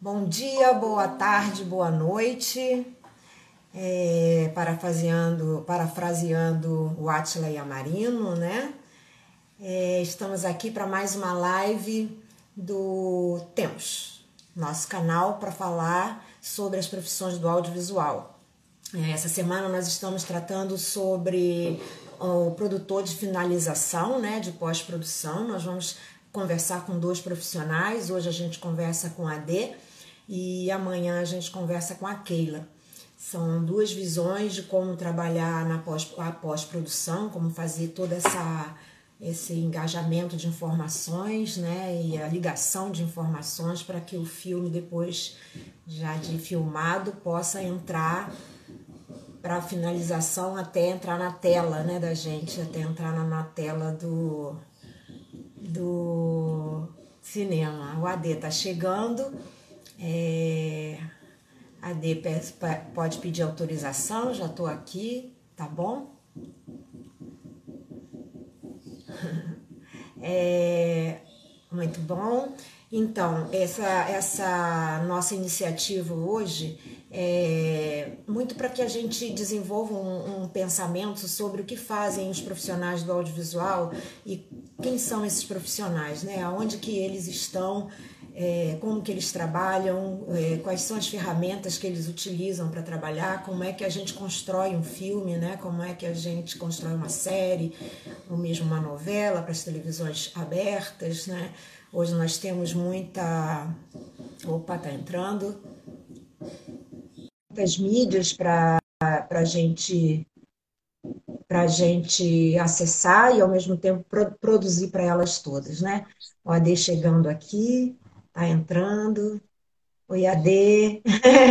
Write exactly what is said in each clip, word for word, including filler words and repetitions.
Bom dia, boa tarde, boa noite. É, parafraseando, parafraseando o Átila Yamarino, né? É, estamos aqui para mais uma live do Temos, nosso canal para falar sobre as profissões do audiovisual. É, essa semana nós estamos tratando sobre o produtor de finalização, né, de pós-produção. Nós vamos conversar com dois profissionais. Hoje a gente conversa com a Dê e amanhã a gente conversa com a Keila. São duas visões de como trabalhar na pós-produção, como fazer toda essa esse engajamento de informações, né, e a ligação de informações para que o filme, depois já de filmado, possa entrar para a finalização até entrar na tela, né, da gente, até entrar na, na tela do, do cinema. O A D está chegando, é, a D pode pedir autorização, já estou aqui, tá bom? É, muito bom. Então, essa, essa nossa iniciativa hoje é muito para que a gente desenvolva um, um pensamento sobre o que fazem os profissionais do audiovisual e quem são esses profissionais, né? Aonde que eles estão, é, como que eles trabalham, é, quais são as ferramentas que eles utilizam para trabalhar, como é que a gente constrói um filme, né? Como é que a gente constrói uma série, ou mesmo uma novela para as televisões abertas, né? Hoje nós temos muita... Opa, tá entrando. Muitas mídias para a gente, para gente acessar e, ao mesmo tempo, pro, produzir para elas todas, né? O A D chegando aqui, tá entrando. Oi, A D.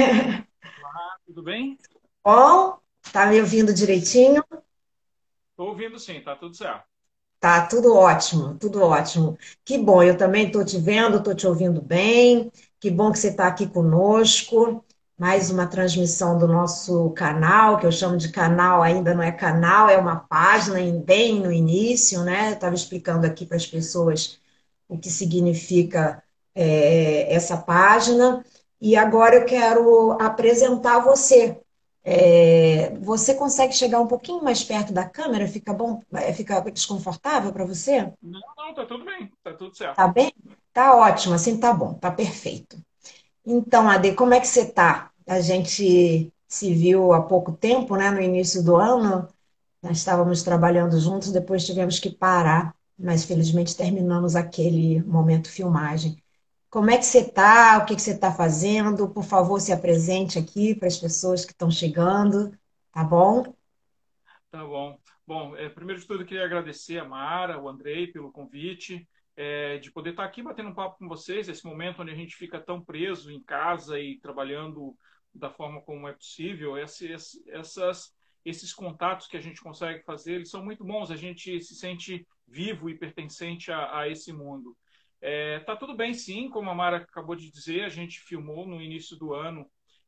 Olá, tudo bem? Bom, tá me ouvindo direitinho? Estou ouvindo sim, tá tudo certo. Tá, tudo ótimo, tudo ótimo. Que bom, eu também estou te vendo, estou te ouvindo bem. Que bom que você está aqui conosco. Mais uma transmissão do nosso canal, que eu chamo de canal, ainda não é canal, é uma página em- bem no início, né? Eu estava explicando aqui para as pessoas o que significa é, essa página. E agora eu quero apresentar você. É, você consegue chegar um pouquinho mais perto da câmera? Fica bom? É, Fica desconfortável para você? Não, não, tá tudo bem, tá tudo certo. Tá bem? Tá ótimo, assim tá bom, tá perfeito. Então, Ade, como é que você tá? A gente se viu há pouco tempo, né? No início do ano, nós estávamos trabalhando juntos, depois tivemos que parar, mas felizmente terminamos aquele momento filmagem. Como é que você tá? O que que você está fazendo? Por favor, se apresente aqui para as pessoas que estão chegando, tá bom? Tá bom. Bom, é, primeiro de tudo, eu queria agradecer a Mara, o Andrei pelo convite, é, de poder estar aqui batendo um papo com vocês, esse momento onde a gente fica tão preso em casa e trabalhando da forma como é possível. Esse, esse, essas, esses contatos que a gente consegue fazer, eles são muito bons, a gente se sente vivo e pertencente a, a esse mundo. É, tá tudo bem, sim, como a Mara acabou de dizer, a gente filmou no início do ano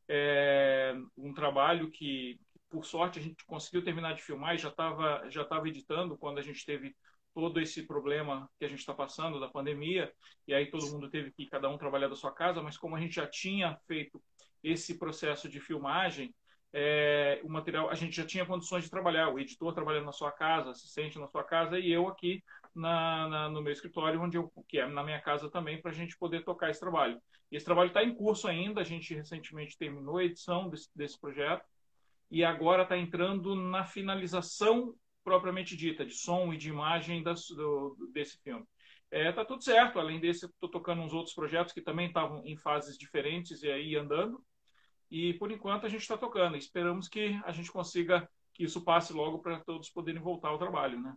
é, um trabalho que, por sorte, a gente conseguiu terminar de filmar e já estava já estava editando quando a gente teve todo esse problema que a gente está passando da pandemia, e aí todo mundo teve que cada um trabalhar da sua casa, mas como a gente já tinha feito esse processo de filmagem, é, o material, a gente já tinha condições de trabalhar, o editor trabalhando na sua casa, assistente na sua casa, e eu aqui na, na, no meu escritório, onde eu, que é na minha casa também, para a gente poder tocar esse trabalho. E esse trabalho está em curso ainda, a gente recentemente terminou a edição desse, desse projeto, e agora está entrando na finalização propriamente dita, de som e de imagem das, do, desse filme. Está é, tá tudo certo, além desse, estou tocando uns outros projetos que também estavam em fases diferentes e aí andando, e por enquanto a gente está tocando. Esperamos que a gente consiga que isso passe logo para todos poderem voltar ao trabalho, né?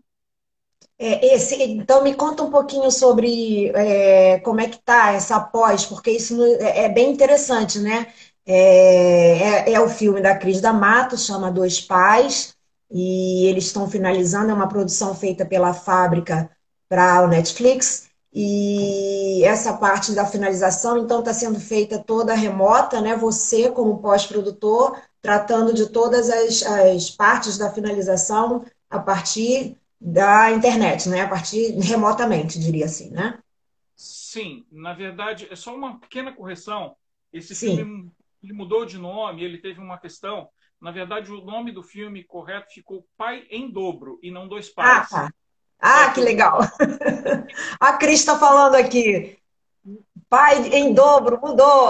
É, esse, então, me conta um pouquinho sobre é, como é que tá essa pós, porque isso no- é é bem interessante, né? É, é, é o filme da Cris D'Amato, chama Dois Pais, e eles estão finalizando, é uma produção feita pela fábrica para o Netflix, e essa parte da finalização, então, está sendo feita toda remota, né? Você, como pós-produtor, tratando de todas as, as partes da finalização a partir da internet, né? A partir remotamente, diria assim, né? Sim, na verdade, é só uma pequena correção. Esse Sim. filme ele mudou de nome, ele teve uma questão. Na verdade, o nome do filme correto ficou Pai em Dobro e não Dois Ah, Pais. tá. É, Ah, porque que o legal. A Cris está falando aqui. Pai em dobro, mudou.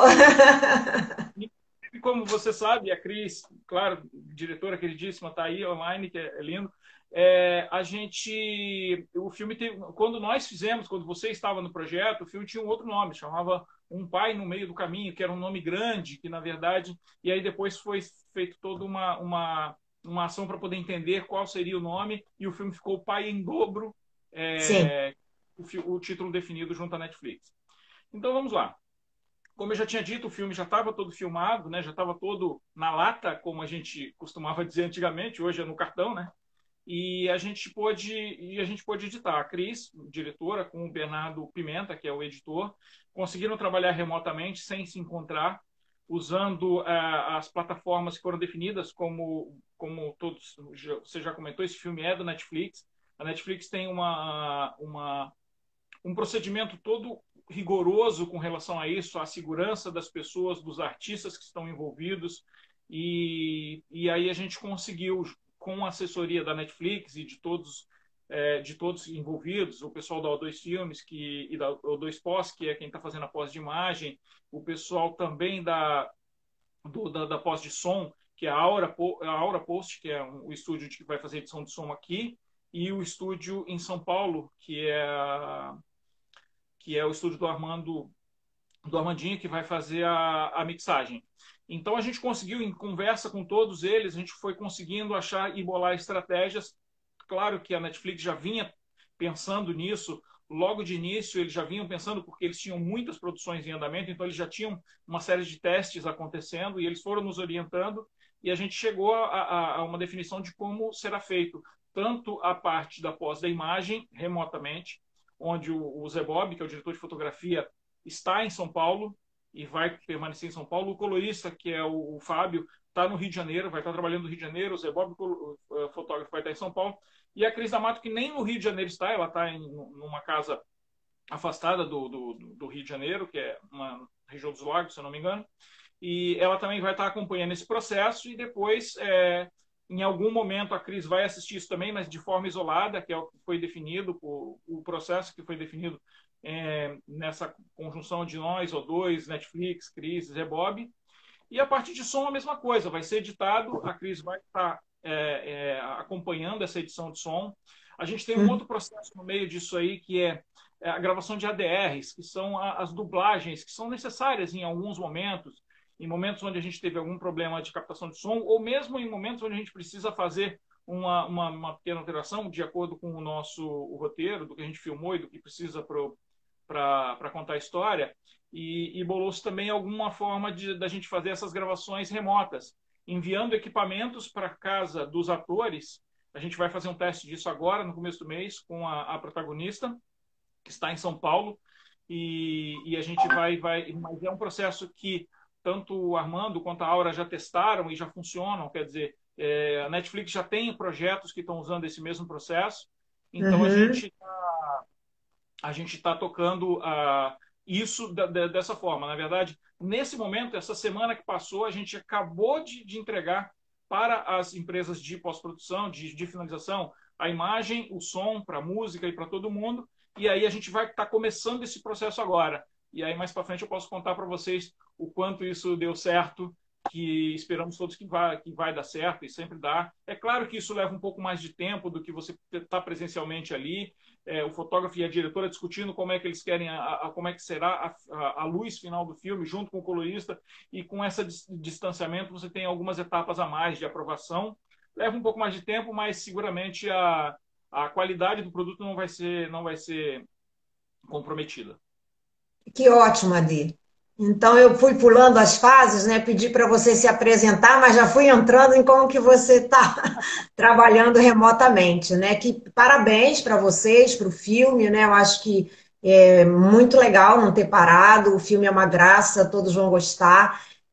E como você sabe, a Cris, claro, diretora queridíssima, está aí online, que é lindo. É, a gente, o filme teve, quando nós fizemos, quando você estava no projeto, o filme tinha um outro nome, chamava Um Pai no Meio do Caminho, que era um nome grande, que na verdade, e aí depois foi feito toda uma, uma, uma ação para poder entender qual seria o nome, e o filme ficou Pai em Dobro, Sim. é, o, o título definido junto à Netflix. Então vamos lá. Como eu já tinha dito, o filme já estava todo filmado, né? Já estava todo na lata, como a gente costumava dizer antigamente, hoje é no cartão, né? E a gente pôde, e a gente pôde editar. A Cris, diretora, com o Bernardo Pimenta, que é o editor, conseguiram trabalhar remotamente, sem se encontrar, usando uh, as plataformas que foram definidas, como, como todos, você já comentou, esse filme é do Netflix. A Netflix tem uma, uma um procedimento todo rigoroso com relação a isso, a segurança das pessoas, dos artistas que estão envolvidos, e, e aí a gente conseguiu, com a assessoria da Netflix e de todos é, de todos envolvidos, o pessoal da O dois Filmes que, e da O dois Pós, que é quem está fazendo a pós de imagem, o pessoal também da, do, da, da pós de som, que é a Aura, a Aura Post, que é um, o estúdio que vai fazer edição de som aqui, e o estúdio em São Paulo, que é a, que é o estúdio do Armando, do Armandinho, que vai fazer a, a mixagem. Então a gente conseguiu, em conversa com todos eles, a gente foi conseguindo achar e bolar estratégias. Claro que a Netflix já vinha pensando nisso, logo de início eles já vinham pensando, porque eles tinham muitas produções em andamento, então eles já tinham uma série de testes acontecendo e eles foram nos orientando e a gente chegou a, a, a uma definição de como será feito tanto a parte da pós da imagem remotamente, onde o, o Zé Bob, que é o diretor de fotografia, está em São Paulo e vai permanecer em São Paulo. O colorista, que é o, o Fábio, está no Rio de Janeiro, vai estar trabalhando no Rio de Janeiro. O Zé Bob, o, o fotógrafo, vai estar em São Paulo. E a Cris D'Amato, que nem no Rio de Janeiro está, ela está em numa casa afastada do, do, do Rio de Janeiro, que é uma região dos lagos, se eu não me engano. E ela também vai estar acompanhando esse processo e depois, é, em algum momento, a Cris vai assistir isso também, mas de forma isolada, que é o que foi definido, por, o processo que foi definido é, nessa conjunção de nós, O dois, Netflix, Cris, Zé Bob. E a parte de som, a mesma coisa, vai ser editado, a Cris vai estar é, é, acompanhando essa edição de som. A gente tem um outro processo no meio disso aí, que é a gravação de A D Rs, que são as dublagens, que são necessárias em alguns momentos, em momentos onde a gente teve algum problema de captação de som, ou mesmo em momentos onde a gente precisa fazer uma, uma, uma pequena alteração de acordo com o nosso o roteiro, do que a gente filmou e do que precisa para contar a história. E, e bolou-se também alguma forma de da gente fazer essas gravações remotas, enviando equipamentos para casa dos atores. A gente vai fazer um teste disso agora, no começo do mês, com a, a protagonista, que está em São Paulo, e, e a gente vai, vai... Mas é um processo que tanto o Armando quanto a Aura já testaram e já funcionam, quer dizer, é, a Netflix já tem projetos que estão usando esse mesmo processo, então a Uhum. gente a gente está tocando uh, isso da, da, dessa forma. Na verdade, nesse momento, essa semana que passou, a gente acabou de, de entregar para as empresas de pós-produção, de, de finalização, a imagem, o som para a música e para todo mundo. E aí a gente vai estar tá começando esse processo agora. E aí mais para frente eu posso contar para vocês o quanto isso deu certo, que esperamos todos que vai, que vai dar certo e sempre dá. É claro que isso leva um pouco mais de tempo do que você está presencialmente ali. É, o fotógrafo e a diretora discutindo como é que eles querem, a, a, como é que será a, a, a luz final do filme, junto com o colorista, e com esse distanciamento você tem algumas etapas a mais de aprovação. Leva um pouco mais de tempo, mas seguramente a, a qualidade do produto não vai ser, não vai ser comprometida. Que ótimo, Adi. Então eu fui pulando as fases, né? Pedi para você se apresentar, mas já fui entrando em como que você está trabalhando remotamente, né? Que parabéns para vocês, para o filme, né? Eu acho que é muito legal não ter parado. O filme é uma graça, todos vão gostar.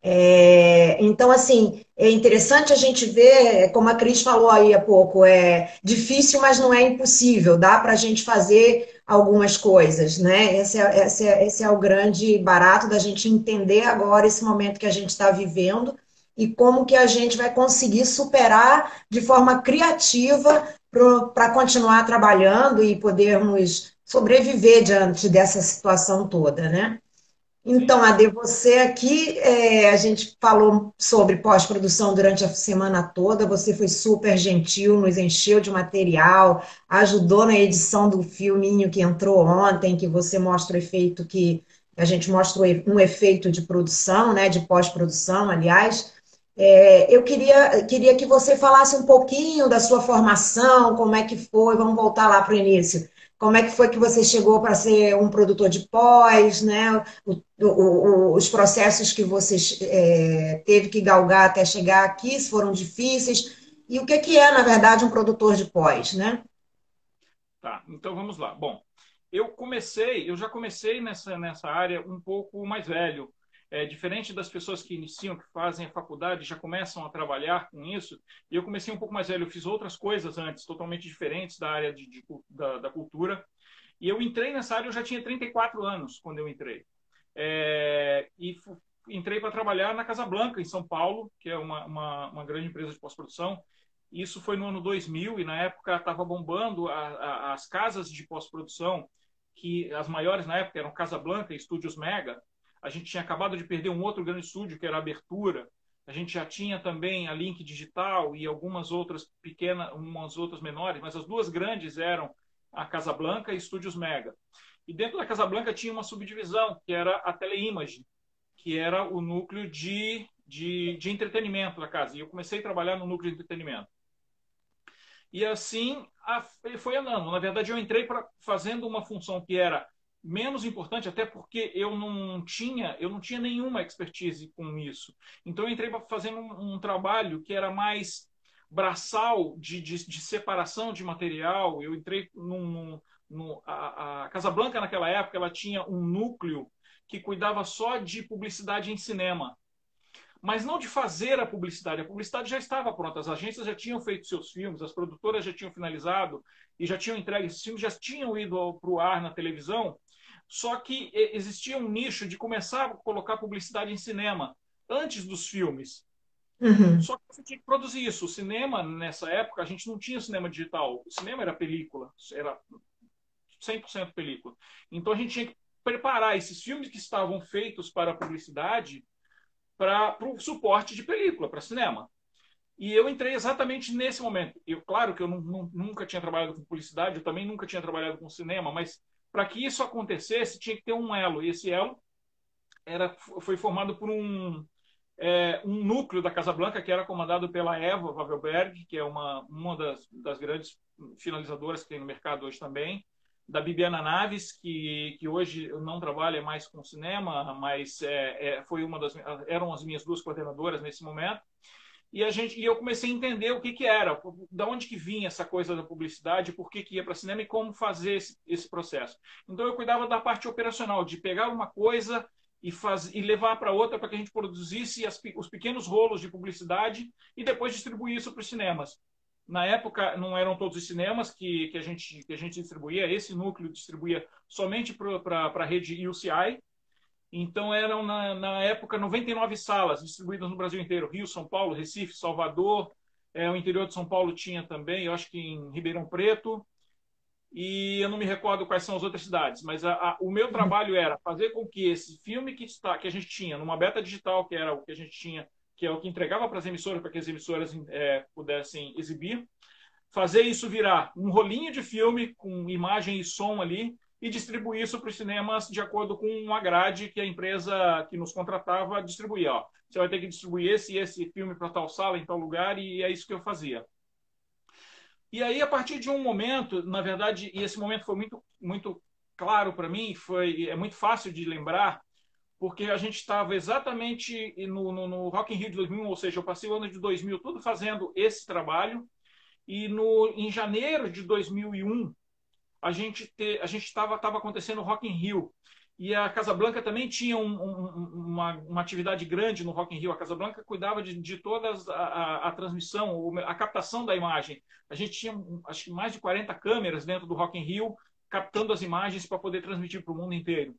É, então, assim, é interessante a gente ver, como a Cris falou aí há pouco, é difícil, mas não é impossível, dá para a gente fazer algumas coisas, né? Esse é, esse é, esse é o grande barato da gente entender agora esse momento que a gente está vivendo e como que a gente vai conseguir superar de forma criativa para continuar trabalhando e podermos sobreviver diante dessa situação toda, né? Então, Sim. Ade, você aqui, é, a gente falou sobre pós-produção durante a semana toda, você foi super gentil, nos encheu de material, ajudou na edição do filminho que entrou ontem, que você mostra o efeito que a gente mostra um efeito de produção, né, de pós-produção, aliás. É, eu queria, queria que você falasse um pouquinho da sua formação, como é que foi, vamos voltar lá para o início. Como é que foi que você chegou para ser um produtor de pós, né? O, o, os processos que você é, teve que galgar até chegar aqui, se foram difíceis, e o que, que é, na verdade, um produtor de pós, né? Tá, então vamos lá. Bom, eu comecei, eu já comecei nessa, nessa área um pouco mais velho. É, diferente das pessoas que iniciam, que fazem a faculdade, já começam a trabalhar com isso, e eu comecei um pouco mais velho. Eu fiz outras coisas antes, totalmente diferentes da área de, de da, da cultura. E eu entrei nessa área, eu já tinha trinta e quatro anos quando eu entrei. É, e entrei para trabalhar na Casa Blanca, em São Paulo, que é uma, uma, uma grande empresa de pós-produção. Isso foi no ano dois mil e na época estava bombando a, a, as casas de pós-produção, que as maiores na época eram Casa Blanca e Estúdios Mega. A gente tinha acabado de perder um outro grande estúdio, que era a Abertura. A gente já tinha também a Link Digital e algumas outras pequenas, umas outras menores, mas as duas grandes eram a Casa Blanca e Estúdios Mega. E dentro da Casa Blanca tinha uma subdivisão, que era a Teleimage, que era o núcleo de, de, de entretenimento da casa. E eu comecei a trabalhar no núcleo de entretenimento. E assim a, foi andando. Na verdade, eu entrei pra, fazendo uma função que era menos importante, até porque eu não tinha, eu não tinha nenhuma expertise com isso. Então, eu entrei fazendo um, um trabalho que era mais braçal de, de, de separação de material. Eu entrei num, num a, a Casa Blanca naquela época, ela tinha um núcleo que cuidava só de publicidade em cinema, mas não de fazer a publicidade. A publicidade já estava pronta, as agências já tinham feito seus filmes, as produtoras já tinham finalizado e já tinham entregue esses filmes, já tinham ido para o ar na televisão, só que existia um nicho de começar a colocar publicidade em cinema antes dos filmes. Uhum. Só que você tinha que produzir isso. O cinema, nessa época, a gente não tinha cinema digital. O cinema era película, era cem por cento película. Então a gente tinha que preparar esses filmes que estavam feitos para a publicidade para o suporte de película, para cinema. E eu entrei exatamente nesse momento. Eu, claro que eu não, não, nunca tinha trabalhado com publicidade, eu também nunca tinha trabalhado com cinema, mas para que isso acontecesse, tinha que ter um elo. E esse elo era, foi formado por um, é, um núcleo da Casa Blanca, que era comandado pela Eva Wavelberg, que é uma, uma das, das grandes finalizadoras que tem no mercado hoje também, da Bibiana Naves, que, que hoje não trabalha mais com cinema, mas é, é, foi uma das, eram as minhas duas coordenadoras nesse momento. E, a gente, e eu comecei a entender o que, que era, da onde que vinha essa coisa da publicidade, por que, que ia para cinema e como fazer esse, esse processo. Então eu cuidava da parte operacional, de pegar uma coisa e, faz, e levar para outra para que a gente produzisse as, os pequenos rolos de publicidade e depois distribuir isso para os cinemas. Na época, não eram todos os cinemas que, que, a, gente, que a gente distribuía, esse núcleo distribuía somente para a rede U C I. Então, eram, na, na época, noventa e nove salas distribuídas no Brasil inteiro. Rio, São Paulo, Recife, Salvador. É, o interior de São Paulo tinha também, eu acho que em Ribeirão Preto. E eu não me recordo quais são as outras cidades. Mas a, a, o meu trabalho era fazer com que esse filme que, está, que a gente tinha numa beta digital, que era o que a gente tinha, que é o que entregava para as emissoras, para que as emissoras é, pudessem exibir, fazer isso virar um rolinho de filme com imagem e som ali, e distribuir isso para os cinemas de acordo com uma grade que a empresa que nos contratava distribuía. Ó, você vai ter que distribuir esse e esse filme para tal sala, em tal lugar, e é isso que eu fazia. E aí, a partir de um momento, na verdade, e esse momento foi muito, muito claro para mim, foi, é muito fácil de lembrar, porque a gente estava exatamente no, no, no Rock in Rio de dois mil, ou seja, eu passei o ano de dois mil tudo fazendo esse trabalho, e no, em janeiro de dois mil e um, a gente te, a gente estava tava acontecendo o Rock in Rio. E a Casablanca também tinha um, um, uma, uma atividade grande no Rock in Rio. A Casablanca cuidava de, de toda a, a, a transmissão, a captação da imagem. A gente tinha, acho que mais de quarenta câmeras dentro do Rock in Rio, captando as imagens para poder transmitir para o mundo inteiro.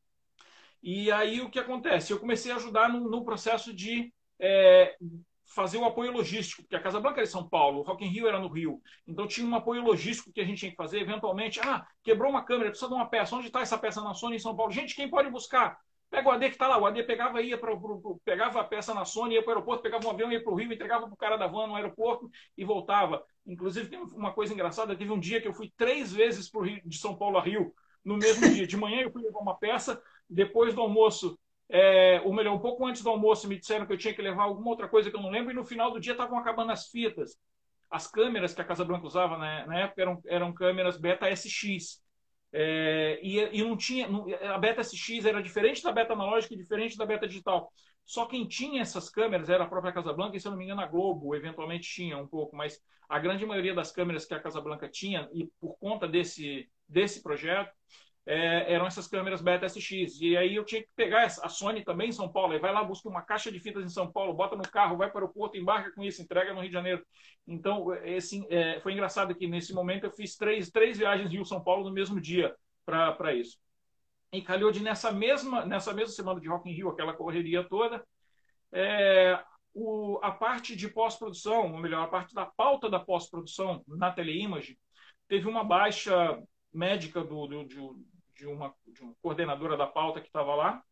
E aí o que acontece? Eu comecei a ajudar no, no processo de é, fazer o apoio logístico, porque a Casablanca era em São Paulo, o Rock in Rio era no Rio. Então tinha um apoio logístico que a gente tinha que fazer, eventualmente. Ah, quebrou uma câmera, precisa de uma peça. Onde está essa peça na Sony em São Paulo? Gente, quem pode buscar? Pega o A D que está lá. O A D pegava, ia pra, pro, pegava a peça na Sony, ia para o aeroporto, pegava um avião, ia para o Rio, entregava para o cara da van no aeroporto e voltava. Inclusive, tem uma coisa engraçada, teve um dia que eu fui três vezes pro Rio, de São Paulo a Rio, no mesmo dia. De manhã eu fui levar uma peça, depois do almoço, é, ou melhor, um pouco antes do almoço, me disseram que eu tinha que levar alguma outra coisa que eu não lembro, e no final do dia estavam acabando as fitas. As câmeras que a Casablanca usava, né, na época eram, eram câmeras Beta S X. É, e, e não tinha. Não, a Beta S X era diferente da Beta analógica e diferente da Beta digital. Só quem tinha essas câmeras era a própria Casablanca, e se eu não me engano, a Globo eventualmente tinha um pouco, mas a grande maioria das câmeras que a Casablanca tinha, e por conta desse, desse projeto, é, eram essas câmeras Beta S X. E aí eu tinha que pegar a Sony também em São Paulo, aí vai lá, busca uma caixa de fitas em São Paulo, bota no carro, vai para o aeroporto, embarca com isso, entrega no Rio de Janeiro. Então, esse, é, foi engraçado que nesse momento eu fiz três, três viagens Rio-São Paulo no mesmo dia para isso. E calhou de nessa mesma, nessa mesma semana de Rock in Rio, aquela correria toda, é, o, a parte de pós-produção, ou melhor, a parte da pauta da pós-produção na Teleimage, teve uma baixa médica do, do, de, de, uma, de uma coordenadora da pauta que estava lá,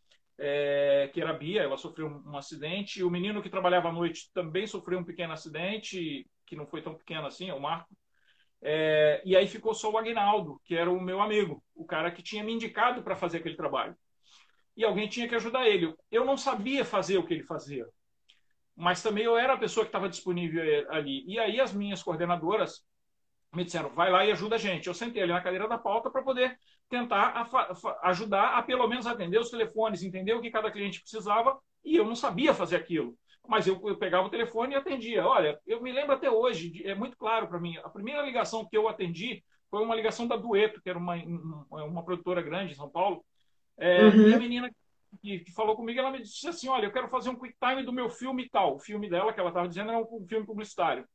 é, que era a Bia. Ela sofreu um, um acidente, e o menino que trabalhava à noite também sofreu um pequeno acidente, que não foi tão pequeno assim, é o Marco. É, e aí ficou só o Aguinaldo, que era o meu amigo, o cara que tinha me indicado para fazer aquele trabalho. E alguém tinha que ajudar ele. Eu não sabia fazer o que ele fazia, mas também eu era a pessoa que estava disponível ali. E aí as minhas coordenadoras me disseram, vai lá e ajuda a gente. Eu sentei ali na cadeira da pauta para poder tentar a, ajudar a pelo menos atender os telefones, entender o que cada cliente precisava, e eu não sabia fazer aquilo. Mas eu, eu pegava o telefone e atendia. Olha, eu me lembro até hoje, é muito claro para mim, a primeira ligação que eu atendi foi uma ligação da Dueto, que era uma, uma produtora grande em São Paulo, é, Uhum. e a menina que, que falou comigo, ela me disse assim, olha, eu quero fazer um quick time do meu filme e tal. O filme dela, que ela estava dizendo, era um filme publicitário.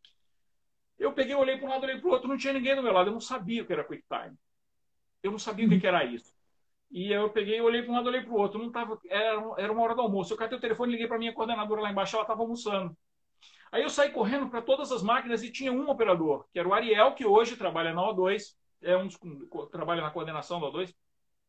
Eu peguei, olhei para um lado, olhei para o outro, não tinha ninguém do meu lado. Eu não sabia o que era QuickTime. Eu não sabia o que era isso. E eu peguei, olhei para um lado, olhei para o outro. Não tava, era, era uma hora do almoço. Eu catei o telefone, liguei para minha coordenadora lá embaixo, ela estava almoçando. Aí eu saí correndo para todas as máquinas e tinha um operador, que era o Ariel, que hoje trabalha na O dois, é um dos, trabalha na coordenação da O dois.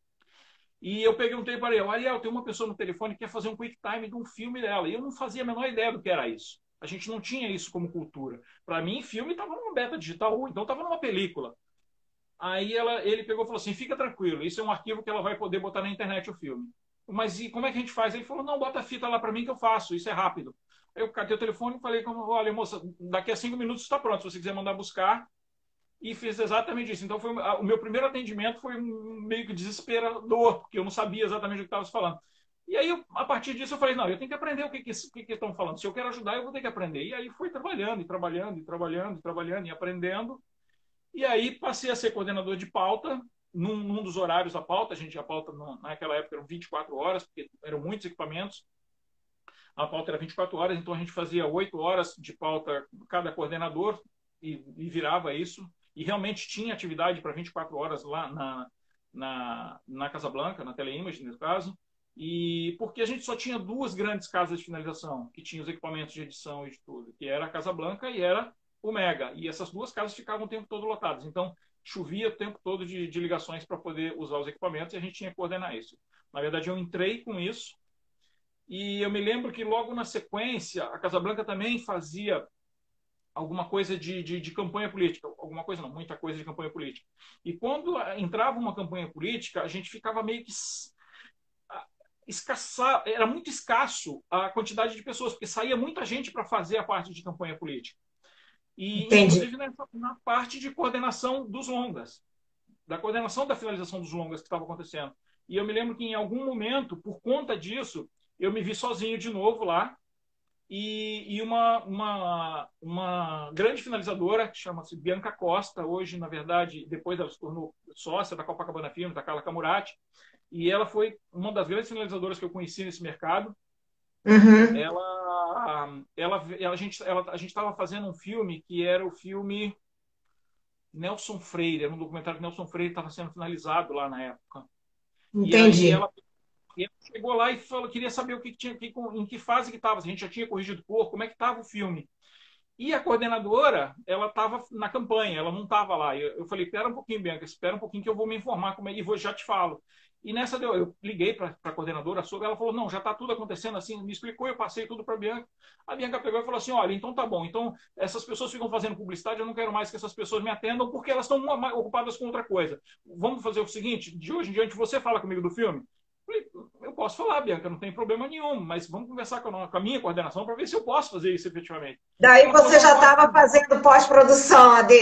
E eu perguntei para ele, Ariel, tem uma pessoa no telefone que quer fazer um quick time de um filme dela. E eu não fazia a menor ideia do que era isso. A gente não tinha isso como cultura. Para mim, filme estava numa beta digital, ou então estava numa película. Aí ela, ele pegou e falou assim, fica tranquilo, isso é um arquivo que ela vai poder botar na internet o filme. Mas e como é que a gente faz? Ele falou, não, bota a fita lá para mim que eu faço, isso é rápido. Aí eu catei o telefone e falei, olha, moça, daqui a cinco minutos está pronto, se você quiser mandar buscar. E fiz exatamente isso. Então, foi, o meu primeiro atendimento foi meio que desesperador, porque eu não sabia exatamente o que estava se falando. E aí, eu, a partir disso, eu falei, não, eu tenho que aprender o que, que, que, que estão falando. Se eu quero ajudar, eu vou ter que aprender. E aí, fui trabalhando, e trabalhando, e trabalhando, e trabalhando, e aprendendo. E aí, passei a ser coordenador de pauta, num, num dos horários da pauta. A gente, a pauta, naquela época, eram vinte e quatro horas, porque eram muitos equipamentos. A pauta era vinte e quatro horas, então a gente fazia oito horas de pauta cada coordenador, e, e virava isso. E realmente tinha atividade para vinte e quatro horas lá na, na, na Casablanca, na Teleimage, nesse caso, e porque a gente só tinha duas grandes casas de finalização, que tinham os equipamentos de edição e de tudo, que era a Casablanca e era o Mega, e essas duas casas ficavam o tempo todo lotadas, então chovia o tempo todo de, de ligações para poder usar os equipamentos, e a gente tinha que coordenar isso. Na verdade, eu entrei com isso, e eu me lembro que logo na sequência, a Casablanca também fazia alguma coisa de, de, de campanha política, alguma coisa não, muita coisa de campanha política. E quando entrava uma campanha política, a gente ficava meio que escassar, era muito escasso a quantidade de pessoas, porque saía muita gente para fazer a parte de campanha política. E, Entendi. inclusive, nessa, na parte de coordenação dos longas, da coordenação da finalização dos longas que estava acontecendo. E eu me lembro que, em algum momento, por conta disso, eu me vi sozinho de novo lá, E, e uma, uma, uma grande finalizadora, que chama-se Bianca Costa, hoje, na verdade, depois ela se tornou sócia da Copacabana Filmes, da Carla Camurati, e ela foi uma das grandes finalizadoras que eu conheci nesse mercado. Uhum. Ela, ela, ela, a gente ela, a gente estava fazendo um filme que era o filme Nelson Freire, era um documentário que Nelson Freire estava sendo finalizado lá na época. E aí Entendi. ela, e ela chegou lá e falou, queria saber o que tinha, que, em que fase que estava, se a gente já tinha corrigido cor, como é que estava o filme. E a coordenadora, ela estava na campanha, ela não estava lá. Eu, eu falei, espera um pouquinho, Bianca, espera um pouquinho que eu vou me informar como é, e vou, já te falo. E nessa eu, eu liguei para a coordenadora, ela falou, não, já está tudo acontecendo assim, me explicou, eu passei tudo para a Bianca. A Bianca pegou e falou assim, olha, então tá bom, então essas pessoas ficam fazendo publicidade, eu não quero mais que essas pessoas me atendam porque elas estão ocupadas com outra coisa. Vamos fazer o seguinte, de hoje em diante você fala comigo do filme? Falei, eu posso falar, Bianca, não tem problema nenhum, mas vamos conversar com a minha coordenação para ver se eu posso fazer isso efetivamente. Daí Ela falou, você não, já pode. estava fazendo pós-produção, Ade.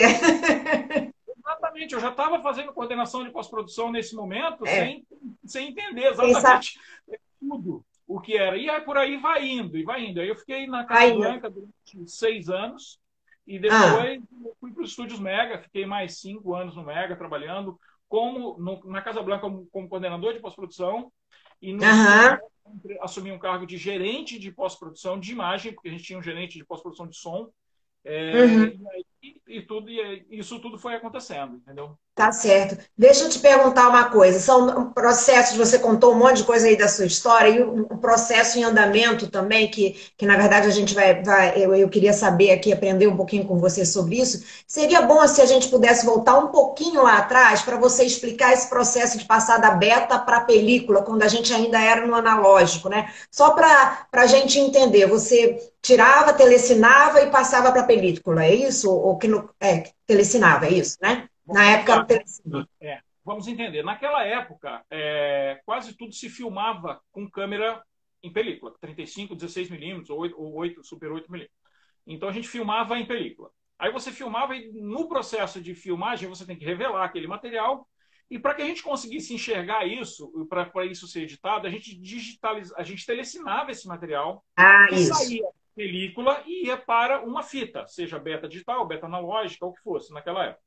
Exatamente, eu já estava fazendo coordenação de pós-produção nesse momento, É, sem, sem entender quem sabe exatamente tudo o que era. E aí por aí vai indo, e vai indo. Aí eu fiquei na ainda. Casablanca durante seis anos, e Ah, depois fui para os estúdios Mega, fiquei mais cinco anos no Mega, trabalhando como no, na Casablanca como, como coordenador de pós-produção, e nos estúdios aham, Mega assumi um cargo de gerente de pós-produção de imagem, porque a gente tinha um gerente de pós-produção de som, é, uhum. e, aí, e, tudo, e isso tudo foi acontecendo, entendeu? Tá certo. Deixa eu te perguntar uma coisa. São processos, você contou um monte de coisa aí da sua história, e um um processo em andamento também, que, que na verdade a gente vai, vai eu, eu queria saber aqui, aprender um pouquinho com você sobre isso. Seria bom se a gente pudesse voltar um pouquinho lá atrás para você explicar esse processo de passar da beta para a película, quando a gente ainda era no analógico, né? Só para a gente entender, você tirava, telecinava e passava para a película, é isso? Ou que no, é, telecinava, é isso, né? Na época era o Exato. telecine. É, vamos entender. Naquela época, é, quase tudo se filmava com câmera em película, trinta e cinco, dezesseis milímetros ou oito, ou oito, super oito milímetros. Então a gente filmava em película. Aí você filmava e no processo de filmagem você tem que revelar aquele material. E para que a gente conseguisse enxergar isso, para isso ser editado, a gente digitaliza, a gente telecinava esse material Ah, que isso. saía película e ia para uma fita, seja beta digital, beta analógica, ou o que fosse naquela época.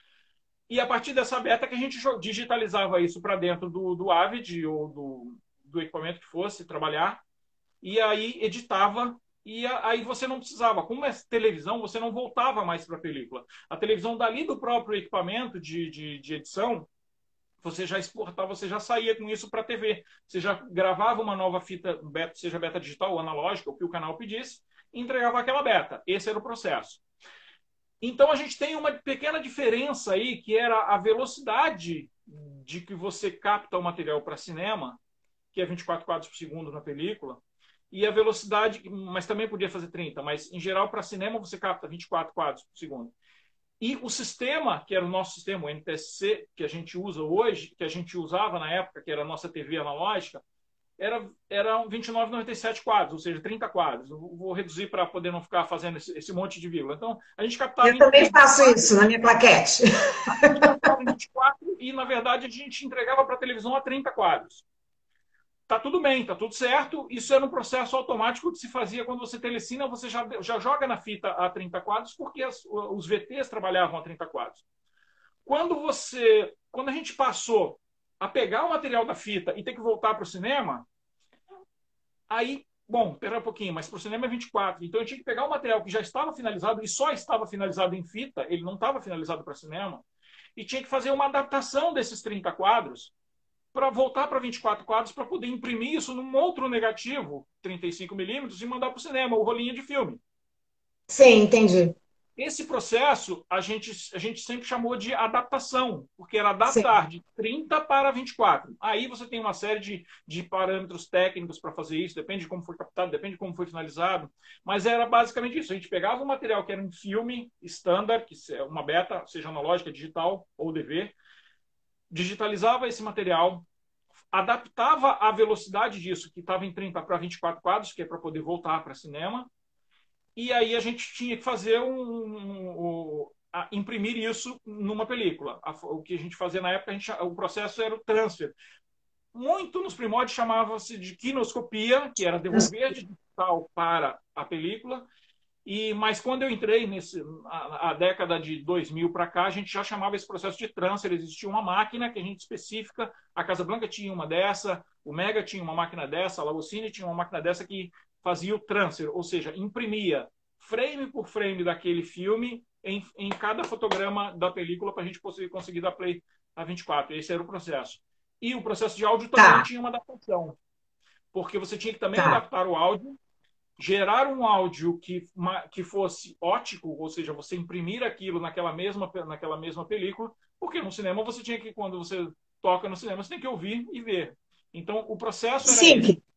E a partir dessa beta que a gente digitalizava isso para dentro do, do Avid ou do, do equipamento que fosse trabalhar, e aí editava, e aí você não precisava. Como é televisão, você não voltava mais para a película. A televisão dali do próprio equipamento de, de, de edição, você já exportava, você já saía com isso para a T V. Você já gravava uma nova fita, beta, seja beta digital ou analógica, o que o canal pedisse, e entregava aquela beta. Esse era o processo. Então a gente tem uma pequena diferença aí, que era a velocidade de que você capta o material para cinema, que é vinte e quatro quadros por segundo na película, e a velocidade, mas também podia fazer trinta, mas em geral para cinema você capta vinte e quatro quadros por segundo. E o sistema, que era o nosso sistema, o N T S C, que a gente usa hoje, que a gente usava na época, que era a nossa T V analógica, era, eram vinte e nove vírgula noventa e sete quadros, ou seja, trinta quadros. Eu vou reduzir para poder não ficar fazendo esse, esse monte de vírgula. Então, a gente captava Eu em, também em faço isso na minha plaquete. a gente captava em vinte e quatro e, na verdade, a gente entregava para a televisão a trinta quadros. Tá tudo bem, tá tudo certo. Isso era um processo automático que se fazia quando você telecina, você já, já joga na fita a trinta quadros, porque as, os V Ts trabalhavam a trinta quadros. Quando você, quando a gente passou a pegar o material da fita e ter que voltar para o cinema, aí, bom, espera um pouquinho, mas para o cinema é vinte e quatro. Então eu tinha que pegar o material que já estava finalizado e só estava finalizado em fita, ele não estava finalizado para cinema, e tinha que fazer uma adaptação desses trinta quadros para voltar para vinte e quatro quadros para poder imprimir isso num outro negativo, trinta e cinco milímetros, e mandar para o cinema, o rolinho de filme. Sim, entendi. Esse processo a gente, a gente sempre chamou de adaptação, porque era Sim. adaptar de trinta para vinte e quatro. Aí você tem uma série de, de parâmetros técnicos para fazer isso, depende de como foi captado, depende de como foi finalizado, mas era basicamente isso. A gente pegava um material que era um filme standard, que é uma beta, seja analógica, digital ou D V, digitalizava esse material, adaptava a velocidade disso, que estava em trinta para vinte e quatro quadros, que é para poder voltar para cinema, e aí a gente tinha que fazer um, um, um a, imprimir isso numa película. A, o que a gente fazia na época, a gente, o processo era o transfer. Muito nos primórdios chamava-se de quinoscopia, que era devolver de digital para a película, E, mas quando eu entrei nesse, a, a década de dois mil para cá, a gente já chamava esse processo de transfer. Existia uma máquina que a gente específica, a Casablanca tinha uma dessa, o Mega tinha uma máquina dessa, a Lagoscine tinha uma máquina dessa que fazia o transfer, ou seja, imprimia frame por frame daquele filme em, em cada fotograma da película para a gente conseguir, conseguir dar play a vinte e quatro. Esse era o processo. E o processo de áudio também Tá, tinha uma adaptação, porque você tinha que também tá. adaptar o áudio, gerar um áudio que, que fosse ótico, ou seja, você imprimir aquilo naquela mesma, naquela mesma película, porque no cinema você tinha que, quando você toca no cinema, você tem que ouvir e ver. Então, o processo era Sim, esse.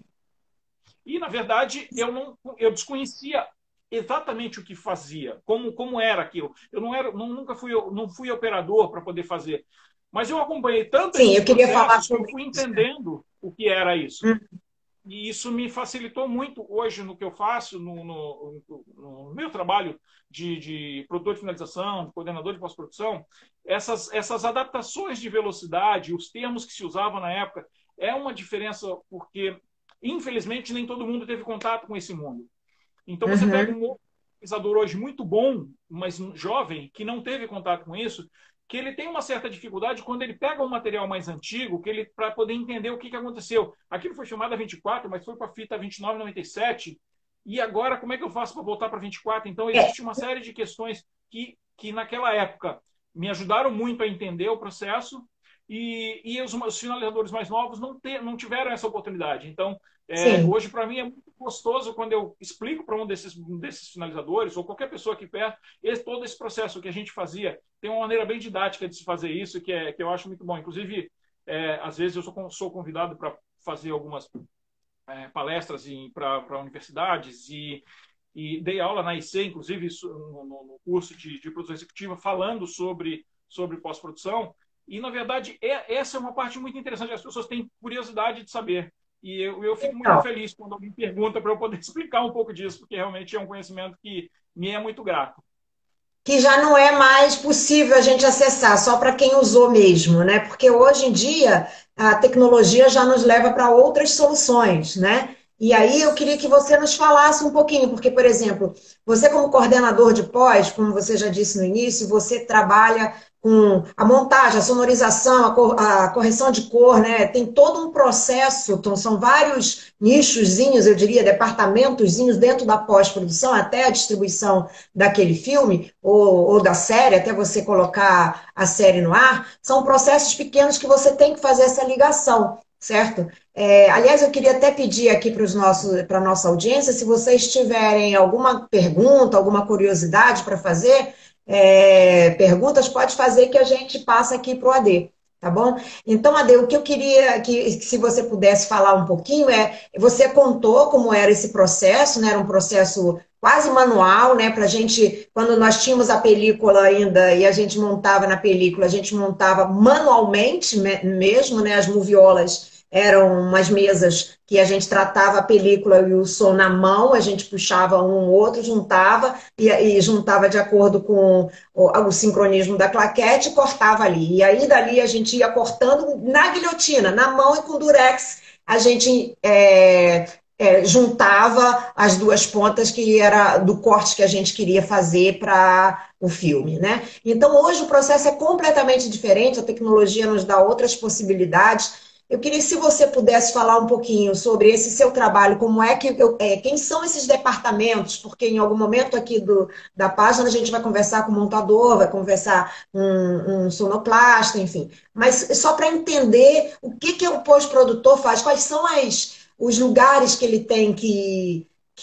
E, na verdade, eu, não, eu desconhecia exatamente o que fazia, como, como era aquilo. Eu não era, não, nunca fui, não fui operador para poder fazer. Mas eu acompanhei tanto sim, esses eu queria falar processos que eu sobre fui isso. entendendo o que era isso. Hum. E isso me facilitou muito hoje no que eu faço, no, no, no meu trabalho de, de produtor de finalização, de coordenador de pós-produção, essas, essas adaptações de velocidade, os termos que se usavam na época, é uma diferença porque, infelizmente, nem todo mundo teve contato com esse mundo. Então, você pega Uhum. um pesquisador hoje muito bom, mas jovem, que não teve contato com isso, que ele tem uma certa dificuldade quando ele pega um material mais antigo, que ele para poder entender o que, que aconteceu. Aquilo foi filmado a vinte e quatro, mas foi para a fita vinte e nove, noventa e sete. E agora, como é que eu faço para voltar para vinte e quatro? Então, É, existe uma série de questões que, que naquela época, me ajudaram muito a entender o processo e, e os, os finalizadores mais novos não, ter, não tiveram essa oportunidade. Então, é, sim. hoje, para mim, é muito gostoso quando eu explico para um desses, um desses finalizadores ou qualquer pessoa aqui perto esse, todo esse processo que a gente fazia. Tem uma maneira bem didática de se fazer isso que, é, que eu acho muito bom. Inclusive, é, às vezes eu sou, sou convidado para fazer algumas é, palestras para universidades e, e dei aula na I C, inclusive no, no curso de, de produção executiva, falando sobre, sobre pós-produção. E, na verdade, é, essa é uma parte muito interessante. As pessoas têm curiosidade de saber. E eu, eu fico muito Então, feliz quando alguém pergunta para eu poder explicar um pouco disso, porque realmente é um conhecimento que me é muito grato. que já não é mais possível a gente acessar, só para quem usou mesmo, né? Porque hoje em dia a tecnologia já nos leva para outras soluções, né? E aí eu queria que você nos falasse um pouquinho, porque, por exemplo, você como coordenador de pós, como você já disse no início, você trabalha com a montagem, a sonorização, a, cor, a correção de cor, né? Tem todo um processo, então são vários nichozinhos, eu diria, departamentozinhos dentro da pós-produção, até a distribuição daquele filme ou, ou da série, até você colocar a série no ar, são processos pequenos que você tem que fazer essa ligação, certo? É, aliás, eu queria até pedir aqui para a nossa audiência, se vocês tiverem alguma pergunta, alguma curiosidade para fazer, é, perguntas, pode fazer que a gente passa aqui para o A D. Tá bom? Então, Ade, o que eu queria que, que se você pudesse falar um pouquinho é, você contou como era esse processo, né? Era um processo quase manual, né? Para a gente, quando nós tínhamos a película ainda e a gente montava na película, a gente montava manualmente mesmo, né? As moviolas eram umas mesas que a gente tratava a película e o som na mão, a gente puxava um ou outro, juntava e, e juntava de acordo com o, o sincronismo da claquete e cortava ali. E aí dali a gente ia cortando na guilhotina, na mão e com durex, a gente é, é, juntava as duas pontas que era do corte que a gente queria fazer para o filme, né? Então hoje o processo é completamente diferente, a tecnologia nos dá outras possibilidades. Eu queria, se você pudesse falar um pouquinho sobre esse seu trabalho, como é que eu, é, quem são esses departamentos, porque em algum momento aqui do, da página a gente vai conversar com o montador, vai conversar com um, um sonoplasta, enfim. Mas só para entender o que, que o pós-produtor faz, quais são as, os lugares que ele tem que,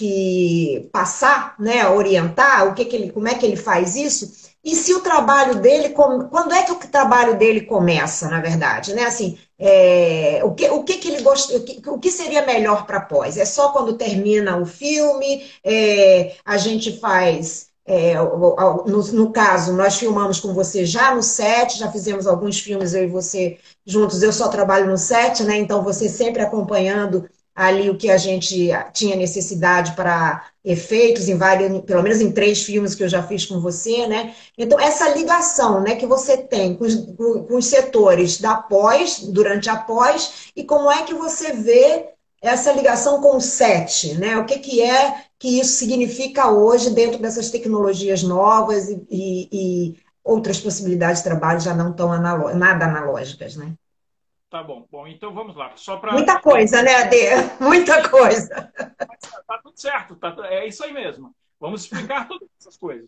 que passar, né, orientar, o que, que ele, como é que ele faz isso. E se o trabalho dele, quando é que o trabalho dele começa, na verdade, né? Assim, é, o, que, o que que ele gosta, o que, o que seria melhor para pós? É só quando termina o filme, é, a gente faz. É, no, no caso, nós filmamos com você já no set, já fizemos alguns filmes, eu e você juntos, eu só trabalho no set, né? Então você sempre acompanhando ali o que a gente tinha necessidade para efeitos, em vários, pelo menos em três filmes que eu já fiz com você, né? Então, essa ligação, né, que você tem com os, com os setores da pós, durante a pós, e como é que você vê essa ligação com o set, né? O que, que é que isso significa hoje dentro dessas tecnologias novas e, e- e outras possibilidades de trabalho já não tão analo- nada analógicas, né? Tá bom. Bom, então vamos lá. Só para. Muita coisa, né, Adê? Muita coisa. Tá tudo certo, tá, é isso aí mesmo. Vamos explicar todas essas coisas.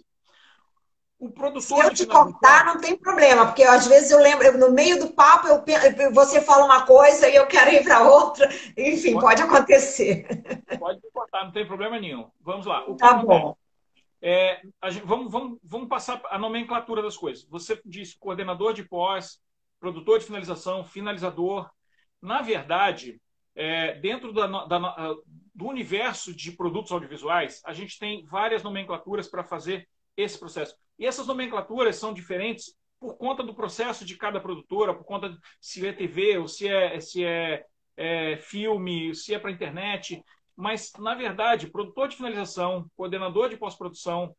O Se produtor eu de te cortar, finalização. não tem problema, porque às vezes eu lembro, eu- no meio do papo, eu, pe- você fala uma coisa e eu quero ir para outra. Enfim, Pode, pode acontecer. pode me cortar, não tem problema nenhum. Vamos lá. O que Tá acontece? bom. É, a gente- vamos, vamos, vamos passar a nomenclatura das coisas. Você disse coordenador de pós, produtor de finalização, finalizador. Na verdade, é, dentro da, da, do universo de produtos audiovisuais, a gente tem várias nomenclaturas para fazer esse processo. E essas nomenclaturas são diferentes por conta do processo de cada produtora, por conta de se é T V ou se é, se é, é filme, se é para internet. Mas, na verdade, produtor de finalização, coordenador de pós-produção,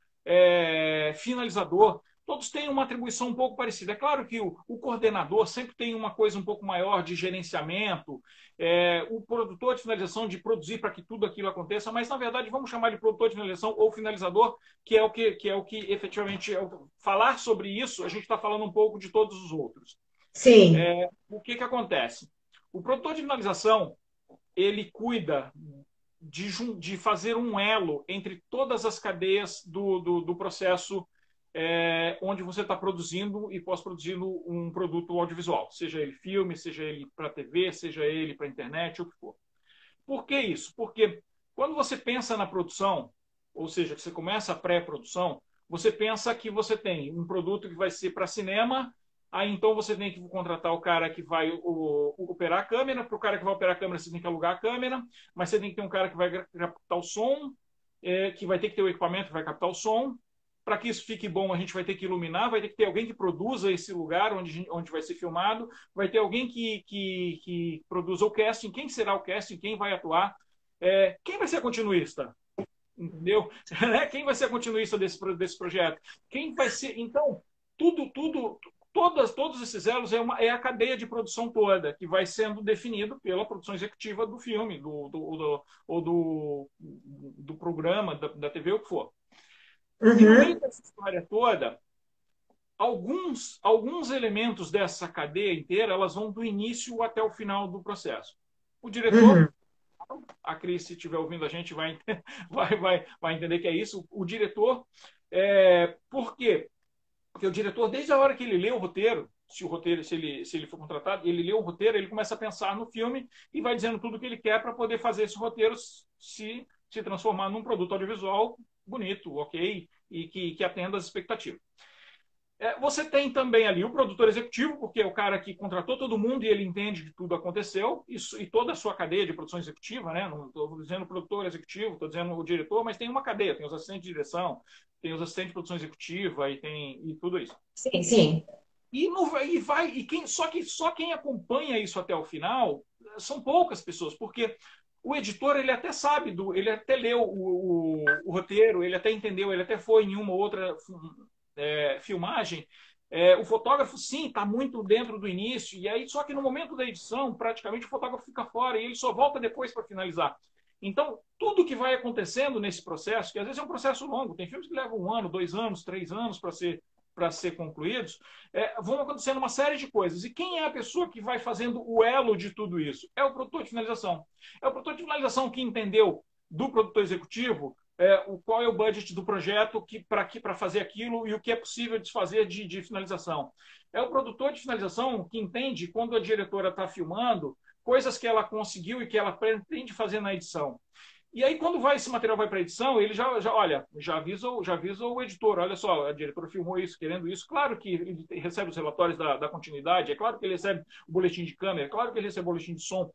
é, finalizador, todos têm uma atribuição um pouco parecida. É claro que o, o coordenador sempre tem uma coisa um pouco maior de gerenciamento, é, o produtor de finalização de produzir para que tudo aquilo aconteça, mas, na verdade, vamos chamar de produtor de finalização ou finalizador, que é o que, que, é o que efetivamente é o, falar sobre isso, a gente está falando um pouco de todos os outros. Sim. É, o que, que acontece? O produtor de finalização, ele cuida de, de fazer um elo entre todas as cadeias do, do, do processo é, onde você está produzindo e pós-produzindo um produto audiovisual, seja ele filme, seja ele para T V, seja ele para internet, o que for. Por que isso? Porque quando você pensa na produção, ou seja, que você começa a pré-produção, você pensa que você tem um produto que vai ser para cinema, aí então você tem que contratar o cara que vai o, o, operar a câmera, para o cara que vai operar a câmera você tem que alugar a câmera, mas você tem que ter um cara que vai captar o som, é, que vai ter que ter o equipamento que vai captar o som. Para que isso fique bom, a gente vai ter que iluminar, vai ter que ter alguém que produza esse lugar onde, onde vai ser filmado, vai ter alguém que, que, que produza o casting, quem será o casting, quem vai atuar, é, quem vai ser a continuista, entendeu? Quem vai ser a continuista desse, desse projeto? Quem vai ser... Então, tudo, tudo, todas, todos esses elos é, uma, é a cadeia de produção toda, que vai sendo definido pela produção executiva do filme, do, do, do, ou do, do programa, da, da T V, o que for. E no meio Uhum. dessa história toda, alguns, alguns elementos dessa cadeia inteira, elas vão do início até o final do processo. O diretor, Uhum. a Cris, se estiver ouvindo a gente, vai, vai, vai, vai entender que é isso. O diretor, é, por quê? Porque o diretor, desde a hora que ele lê o roteiro, se o roteiro, se ele, se ele for contratado, ele lê o roteiro, ele começa a pensar no filme e vai dizendo tudo o que ele quer para poder fazer esse roteiro se, se transformar num produto audiovisual bonito, ok, e que, que atenda às expectativas. É, você tem também ali o produtor executivo, porque é o cara que contratou todo mundo e ele entende que tudo aconteceu, isso, e toda a sua cadeia de produção executiva, né? Não estou dizendo produtor executivo, estou dizendo o diretor, mas tem uma cadeia, tem os assistentes de direção, tem os assistentes de produção executiva e tem e tudo isso. Sim, sim. E, no, e vai, e quem, só que só quem acompanha isso até o final são poucas pessoas, porque o editor ele até sabe, do, ele até leu o, o, o roteiro, ele até entendeu, ele até foi em uma ou outra é, filmagem. É, o fotógrafo, sim, está muito dentro do início, e aí só que no momento da edição, praticamente o fotógrafo fica fora e ele só volta depois para finalizar. Então, tudo que vai acontecendo nesse processo, que às vezes é um processo longo, tem filmes que levam um ano, dois anos, três anos para ser para ser concluídos, é, vão acontecendo uma série de coisas. E quem é a pessoa que vai fazendo o elo de tudo isso? É o produtor de finalização. É o produtor de finalização que entendeu do produtor executivo é, o, qual é o budget do projeto para fazer aquilo e o que é possível desfazer de, de finalização. É o produtor de finalização que entende quando a diretora está filmando coisas que ela conseguiu e que ela pretende fazer na edição. E aí, quando vai, esse material vai para a edição, ele já, já, olha, já avisa, já avisa o editor, olha só, a diretora filmou isso, querendo isso. Claro que ele recebe os relatórios da, da continuidade, é claro que ele recebe o boletim de câmera, é claro que ele recebe o boletim de som,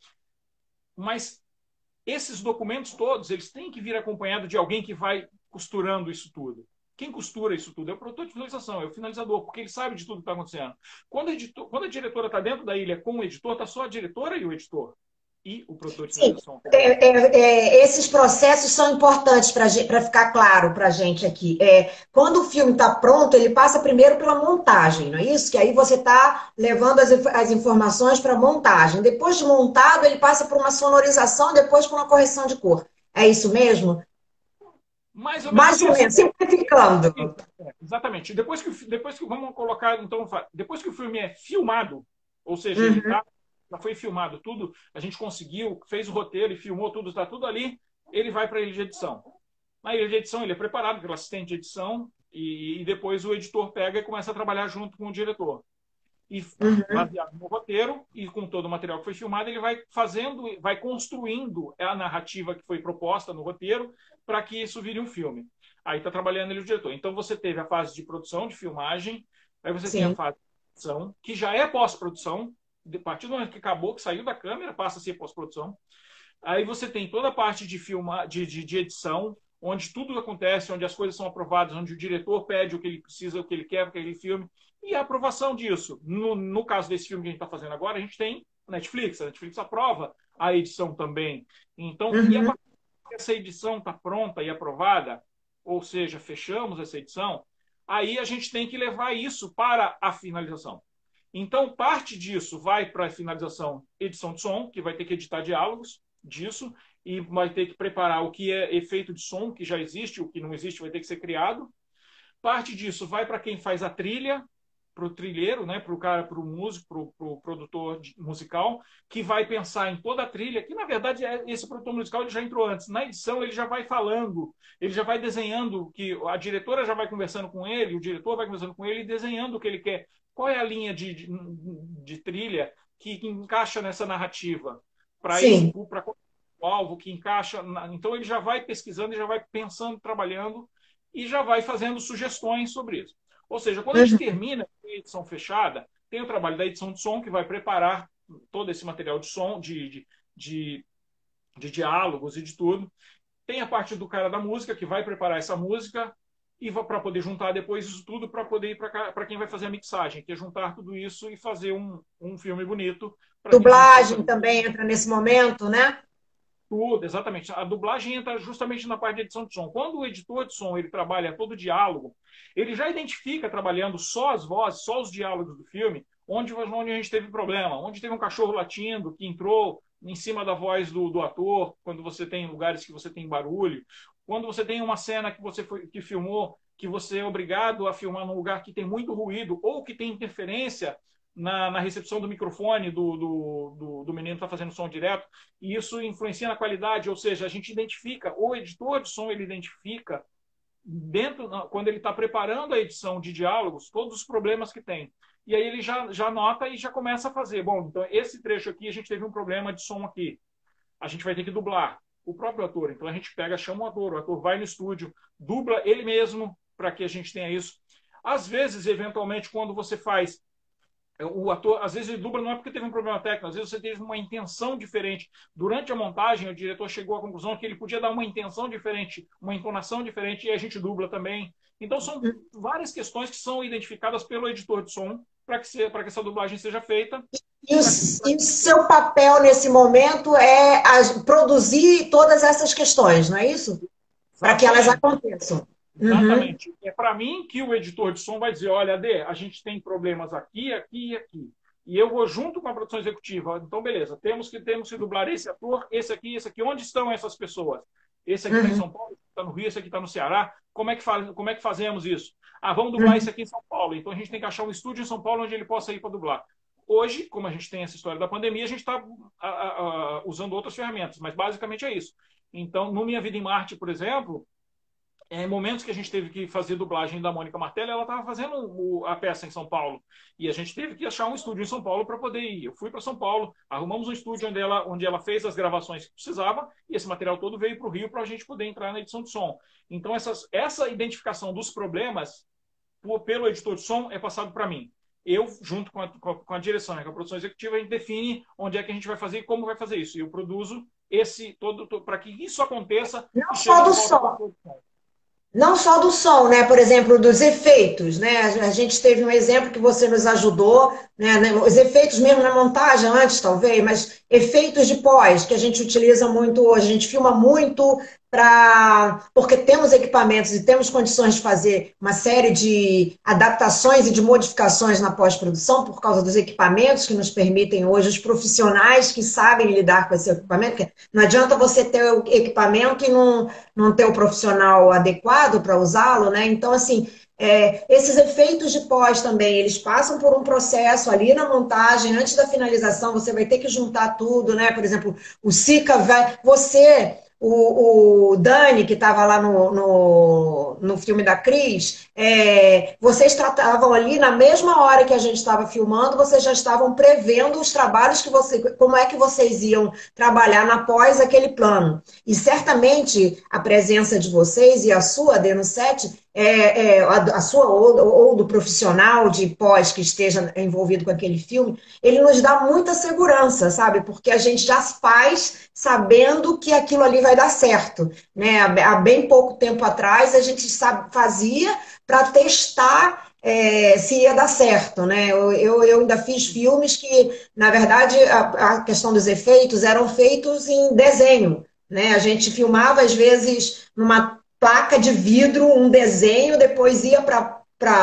mas esses documentos todos, eles têm que vir acompanhado de alguém que vai costurando isso tudo. Quem costura isso tudo é o produtor de finalização, é o finalizador, porque ele sabe de tudo que está acontecendo. Quando a, editor, quando a diretora está dentro da ilha com o editor, está só a diretora e o editor. e o produtor de Sim, finalização. é, é, é, esses processos são importantes para ficar claro para a gente aqui. É, quando o filme está pronto, ele passa primeiro pela montagem, não é isso? Que aí você está levando as, as informações para a montagem. Depois de montado, ele passa por uma sonorização, depois por uma correção de cor. É isso mesmo? Mais ou menos Mais ou isso. menos, simplificando. Isso, é, exatamente. Depois que, depois que vamos colocar, então, depois que o filme é filmado, ou seja, ele Uhum, tá, já foi filmado tudo, a gente conseguiu, fez o roteiro e filmou tudo, está tudo ali, ele vai para a ilha de edição. Na ilha de edição, ele é preparado pelo assistente de edição e, e depois o editor pega e começa a trabalhar junto com o diretor. E uhum, baseado no roteiro e com todo o material que foi filmado, ele vai fazendo, vai construindo a narrativa que foi proposta no roteiro para que isso vire um filme. Aí está trabalhando ele o diretor. Então você teve a fase de produção, de filmagem, aí você tem a sim. fase de edição, que já é pós-produção, a partir do momento que acabou, que saiu da câmera, passa a ser pós-produção. Aí você tem toda a parte de, filma, de, de, de edição, onde tudo acontece, onde as coisas são aprovadas, onde o diretor pede o que ele precisa, o que ele quer para aquele filme, e a aprovação disso. No, no caso desse filme que a gente está fazendo agora, a gente tem Netflix, a Netflix aprova a edição também. Então, e a Uhum, partir que essa edição está pronta e aprovada, ou seja, fechamos essa edição, aí a gente tem que levar isso para a finalização. Então, parte disso vai para a finalização edição de som, que vai ter que editar diálogos disso, e vai ter que preparar o que é efeito de som, que já existe, o que não existe vai ter que ser criado. Parte disso vai para quem faz a trilha, para o trilheiro, né, para o cara, para o músico, para o pro produtor musical, que vai pensar em toda a trilha, que na verdade é, esse produtor musical ele já entrou antes. Na edição ele já vai falando, ele já vai desenhando, que a diretora já vai conversando com ele, o diretor vai conversando com ele e desenhando o que ele quer. Qual é a linha de, de, de trilha que, que encaixa nessa narrativa? Para esse sim. para o alvo que encaixa. Na... Então ele já vai pesquisando, já vai pensando, trabalhando e já vai fazendo sugestões sobre isso. Ou seja, quando a gente Uhum, termina a edição fechada, tem o trabalho da edição de som, que vai preparar todo esse material de som, de, de, de, de diálogos e de tudo. Tem a parte do cara da música, que vai preparar essa música e para poder juntar depois isso tudo para poder ir para quem vai fazer a mixagem, que é juntar tudo isso e fazer um, um filme bonito para quem a gente vai dublagem fazer. também entra nesse momento, né? Tudo, exatamente. A dublagem entra justamente na parte de edição de som. Quando o editor de som ele trabalha todo o diálogo, ele já identifica, trabalhando só as vozes, só os diálogos do filme, onde, onde a gente teve problema, onde teve um cachorro latindo que entrou em cima da voz do, do ator, quando você tem lugares que você tem barulho, quando você tem uma cena que você foi, que filmou, que você é obrigado a filmar num lugar que tem muito ruído ou que tem interferência na, na recepção do microfone do, do, do, do menino que está fazendo som direto, e isso influencia na qualidade, ou seja, a gente identifica, o editor de som ele identifica, dentro, quando ele está preparando a edição de diálogos, todos os problemas que tem. E aí ele já, já nota e já começa a fazer. Bom, então esse trecho aqui, a gente teve um problema de som aqui. A gente vai ter que dublar o próprio ator. Então a gente pega, chama o ator, o ator vai no estúdio, dubla ele mesmo para que a gente tenha isso. Às vezes, eventualmente, quando você faz o ator, às vezes ele dubla não é porque teve um problema técnico, às vezes você teve uma intenção diferente. Durante a montagem, o diretor chegou à conclusão que ele podia dar uma intenção diferente, uma entonação diferente, e a gente dubla também. Então, são várias questões que são identificadas pelo editor de som para que, se, que essa dublagem seja feita. E o, e o seu papel nesse momento é a, produzir todas essas questões, não é isso? Para que elas Exatamente. aconteçam. Uhum. Exatamente. É para mim que o editor de som vai dizer, olha, Adê, a gente tem problemas aqui, aqui e aqui. E eu vou junto com a produção executiva. Então, beleza, temos que, temos que dublar esse ator, esse aqui, esse aqui. Onde estão essas pessoas? Esse aqui está em Uhum. São Paulo, esse aqui está no Rio, esse aqui está no Ceará. Como é, que faz, como é que fazemos isso? Ah, vamos dublar esse aqui em São Paulo. Então, a gente tem que achar um estúdio em São Paulo onde ele possa ir para dublar. Hoje, como a gente tem essa história da pandemia, a gente está usando outras ferramentas, mas basicamente é isso. Então, no Minha Vida em Marte, por exemplo, em momentos que a gente teve que fazer dublagem da Mônica Martelli, ela estava fazendo o, a peça em São Paulo. E a gente teve que achar um estúdio em São Paulo para poder ir. Eu fui para São Paulo, arrumamos um estúdio onde ela, onde ela fez as gravações que precisava, e esse material todo veio para o Rio para a gente poder entrar na edição de som. Então, essas, essa identificação dos problemas por, pelo editor de som é passado para mim. Eu, junto com a, com a direção, né, com a produção executiva, a gente define onde é que a gente vai fazer e como vai fazer isso. E eu produzo esse todo, todo para que isso aconteça Não e chegue só de do volta para a som. produção. Não só do som, né? Por exemplo, dos efeitos, né? A gente teve um exemplo que você nos ajudou, né? Os efeitos mesmo na montagem antes, talvez, mas efeitos de pós, que a gente utiliza muito hoje. A gente filma muito para... porque temos equipamentos e temos condições de fazer uma série de adaptações e de modificações na pós-produção por causa dos equipamentos que nos permitem hoje, os profissionais que sabem lidar com esse equipamento. Porque não adianta você ter o equipamento e não, não ter o profissional adequado para usá-lo, né? Então, assim, é, esses efeitos de pós também, eles passam por um processo ali na montagem, antes da finalização, você vai ter que juntar tudo, né? Por exemplo, o Sica vai. Você, o, o Dani, que estava lá no, no, no filme da Cris, é, vocês tratavam ali na mesma hora que a gente estava filmando, vocês já estavam prevendo os trabalhos que você. Como é que vocês iam trabalhar na pós aquele plano. E certamente a presença de vocês e a sua, Dê, no set é, é, a, a sua ou, ou do profissional de pós que esteja envolvido com aquele filme, ele nos dá muita segurança, sabe? Porque a gente já faz sabendo que aquilo ali vai dar certo, né? Há bem pouco tempo atrás a gente sabe, fazia para testar é, se ia dar certo, né? Eu, eu, eu ainda fiz filmes que, na verdade, a, a questão dos efeitos eram feitos em desenho, né? A gente filmava às vezes numa placa de vidro, um desenho, depois ia para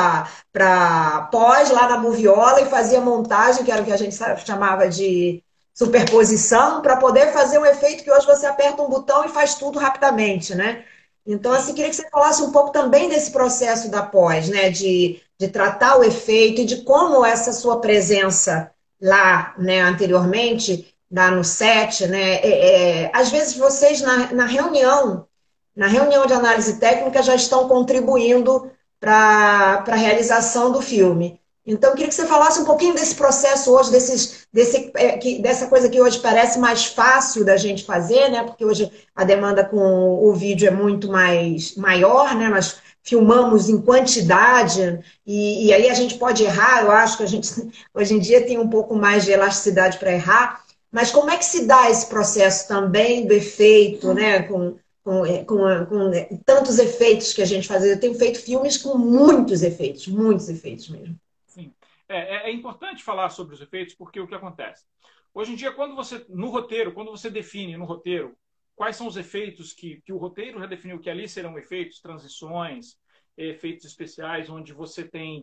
para pós lá na moviola e fazia montagem, que era o que a gente chamava de superposição, para poder fazer um efeito que hoje você aperta um botão e faz tudo rapidamente, né? Então, assim, queria que você falasse um pouco também desse processo da pós, né? De, de tratar o efeito e de como essa sua presença lá, né, anteriormente, lá no set, né? É, é, às vezes vocês na, na reunião na reunião de análise técnica já estão contribuindo para a realização do filme. Então, eu queria que você falasse um pouquinho desse processo hoje, desses, desse, é, que, dessa coisa que hoje parece mais fácil da gente fazer, né? Porque hoje a demanda com o vídeo é muito mais maior, né? Nós filmamos em quantidade e, e aí a gente pode errar. Eu acho que a gente hoje em dia tem um pouco mais de elasticidade para errar. Mas como é que se dá esse processo também do efeito, né? Com, com, com, com tantos efeitos que a gente faz. Eu tenho feito filmes com muitos efeitos, muitos efeitos mesmo. Sim. É, é importante falar sobre os efeitos, porque o que acontece? Hoje em dia, quando você, no roteiro, quando você define no roteiro quais são os efeitos que, que o roteiro já definiu que ali serão efeitos, transições, efeitos especiais, onde você tem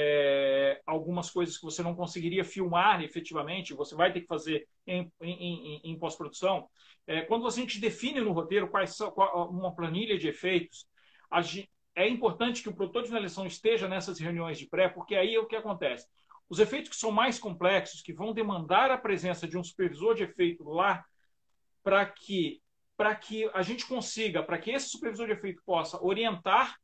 é, algumas coisas que você não conseguiria filmar efetivamente, você vai ter que fazer em, em, em, em pós-produção. É, quando a gente define no roteiro quais são, qual, uma planilha de efeitos, a gente, é importante que o produtor de finalização esteja nessas reuniões de pré, porque aí é o que acontece. Os efeitos que são mais complexos, que vão demandar a presença de um supervisor de efeito lá, para que, para que a gente consiga, para que esse supervisor de efeito possa orientar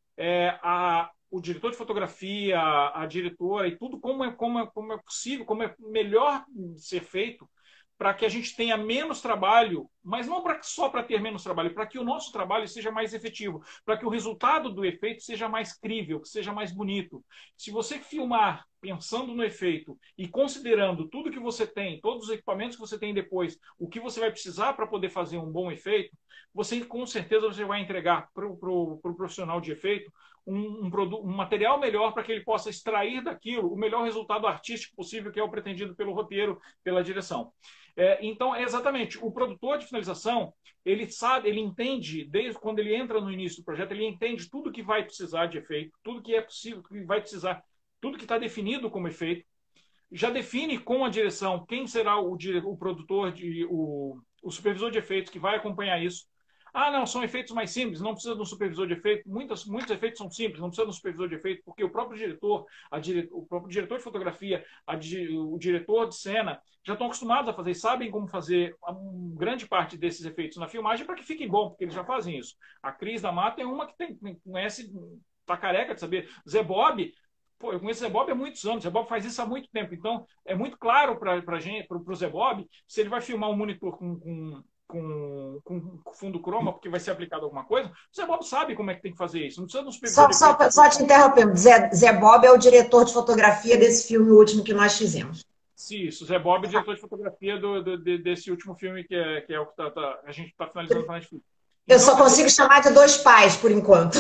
é, a, o diretor de fotografia, a, a diretora e tudo como é, como, é, como é possível, como é melhor ser feito, para que a gente tenha menos trabalho, mas não pra, só para ter menos trabalho, para que o nosso trabalho seja mais efetivo, para que o resultado do efeito seja mais crível, que seja mais bonito. Se você filmar pensando no efeito e considerando tudo que você tem, todos os equipamentos que você tem depois, o que você vai precisar para poder fazer um bom efeito, você com certeza você vai entregar para o pro, pro profissional de efeito um, um, produto, um material melhor para que ele possa extrair daquilo o melhor resultado artístico possível, que é o pretendido pelo roteiro, pela direção. É, então, é exatamente, o produtor de finalização, ele sabe, ele entende, desde quando ele entra no início do projeto, ele entende tudo que vai precisar de efeito, tudo que é possível, que vai precisar, tudo que está definido como efeito, já define com a direção quem será o, o produtor, de, o, o supervisor de efeitos que vai acompanhar isso. Ah, não, são efeitos mais simples, não precisa de um supervisor de efeito. Muitos, muitos efeitos são simples, não precisa de um supervisor de efeito, porque o próprio diretor, a dire... o próprio diretor de fotografia, a... o diretor de cena, já estão acostumados a fazer, sabem como fazer uma grande parte desses efeitos na filmagem para que fiquem bom, porque eles já fazem isso. A Cris da Mata é uma que tem, conhece, tá careca de saber. Zé Bob, pô, eu conheço o Zé Bob há muitos anos, o Zé Bob faz isso há muito tempo, então é muito claro para o Zé Bob se ele vai filmar um monitor com, com Com, com fundo croma, porque vai ser aplicado alguma coisa, o Zé Bob sabe como é que tem que fazer isso. Não precisa de um supervisor Só, de só, só te interrompendo, Zé, Zé Bob é o diretor de fotografia desse filme último que nós fizemos. Sim, isso. O Zé Bob é diretor de fotografia do, do, desse último filme, que é, que é o que tá, tá, a gente está finalizando para a Netflix. Eu Então, só consigo chamar de dois pais, por enquanto.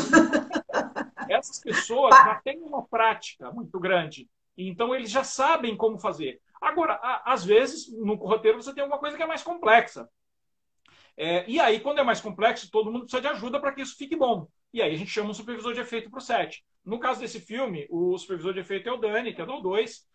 Essas pessoas já têm uma prática muito grande. Então, eles já sabem como fazer. Agora, a, às vezes, no roteiro você tem alguma coisa que é mais complexa. É, e aí, quando é mais complexo, todo mundo precisa de ajuda para que isso fique bom. E aí a gente chama um supervisor de efeito para o set. No caso desse filme, o supervisor de efeito é o Dani, que é do dois.